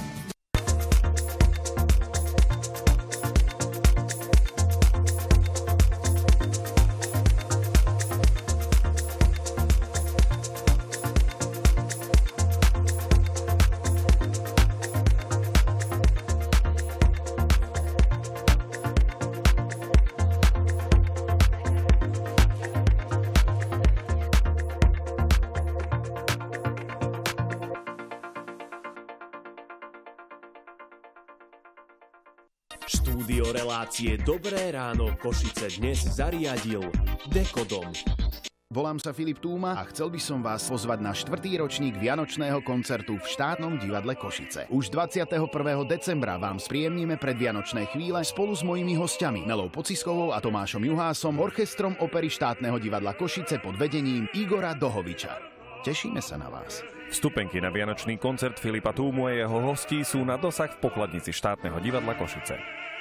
Štúdio relácie Dobré ráno Košice dnes zariadil Dekodom. Volám sa Filip Túma a chcel by som vás pozvať na 4. ročník Vianočného koncertu v Štátnom divadle Košice. Už 21. decembra vám spríjemníme predvianočné chvíle spolu s mojimi hostiami Nelou Pociskovou a Tomášom Juhásom, orchestrom opery Štátneho divadla Košice pod vedením Igora Dohoviča. Tešíme sa na vás. Vstupenky na Vianočný koncert Filipa Túmu a jeho hostí sú na dosah v pokladnici Štátneho divadla Košice.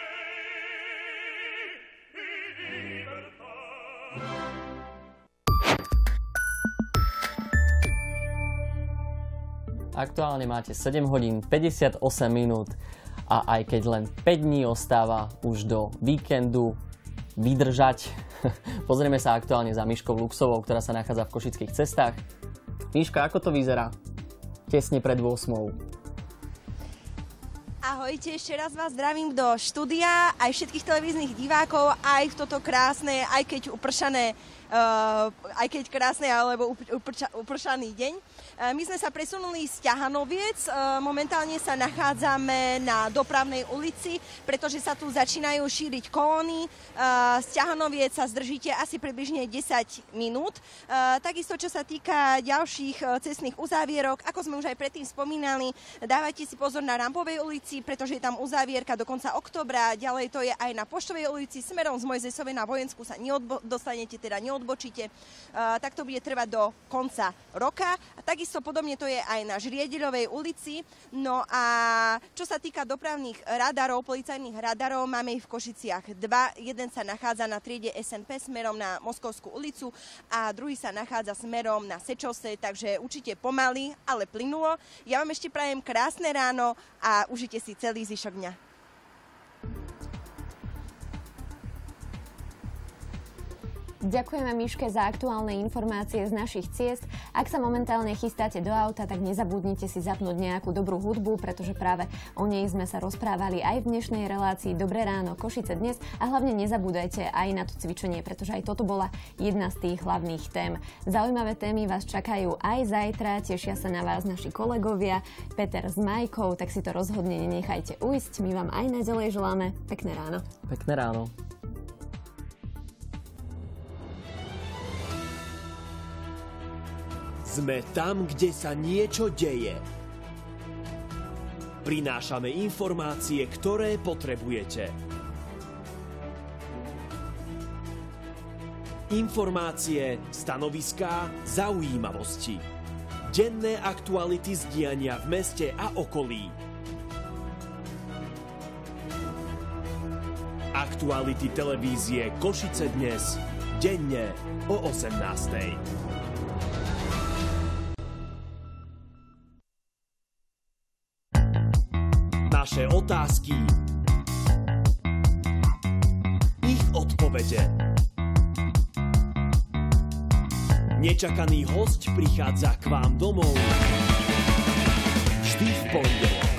Aktuálne máte 7 hodín 58 minút a aj keď len 5 dní ostáva už do víkendu vydržať, pozrieme sa aktuálne za Miškou Luxovou, ktorá sa nachádza v Košických cestách. Miška, ako to vyzerá? Tesne pred 8. Ahojte, ešte raz vás zdravím do štúdia, aj všetkých televíznych divákov, aj v toto krásne, aj keď krásne alebo upršaný deň. My sme sa presunuli z Ťahanoviec, momentálne sa nachádzame na Dopravnej ulici, pretože sa tu začínajú šíriť kolóny. Z Ťahanoviec sa zdržíte asi približne 10 minút. Takisto, čo sa týka ďalších cestných uzávierok, ako sme už aj predtým spomínali, dávajte si pozor na Rampovej ulici, pretože je tam uzávierka do konca októbra. Ďalej to je aj na Poštovej ulici, smerom z Mojzesovej na Vojenskú sa dostanete, teda neodbočíte. Tak to bude trvať do konca roka. A takisto podobne to je aj na Žriedeľovej ulici. No a čo sa týka dopravných radarov, policajných radarov, máme ich v Košiciach 2. Jeden sa nachádza na triede SNP smerom na Moskovskú ulicu a druhý sa nachádza smerom na Sečose, takže určite pomaly, ale plynulo. Ja vám ešte prajem krásne ráno a užite si celý zvyšok dňa. Ďakujeme Miške za aktuálne informácie z našich ciest. Ak sa momentálne chystáte do auta, tak nezabudnite si zapnúť nejakú dobrú hudbu, pretože práve o nej sme sa rozprávali aj v dnešnej relácii Dobré ráno Košice dnes a hlavne nezabúdajte aj na to cvičenie, pretože aj toto bola jedna z tých hlavných tém. Zaujímavé témy vás čakajú aj zajtra, tešia sa na vás naši kolegovia Peter s Majkou, tak si to rozhodne nenechajte ujsť. My vám aj naďalej želáme pekné ráno. Pekné ráno. Sme tam, kde sa niečo deje. Prinášame informácie, ktoré potrebujete. Informácie, stanoviská, zaujímavosti. Denné aktuality z diania v meste a okolí. Aktuality televízie Košice dnes. Denne o 18:00. Naše otázky, ich odpovede. Nečakaný hosť prichádza k vám domov vždy v pondelok.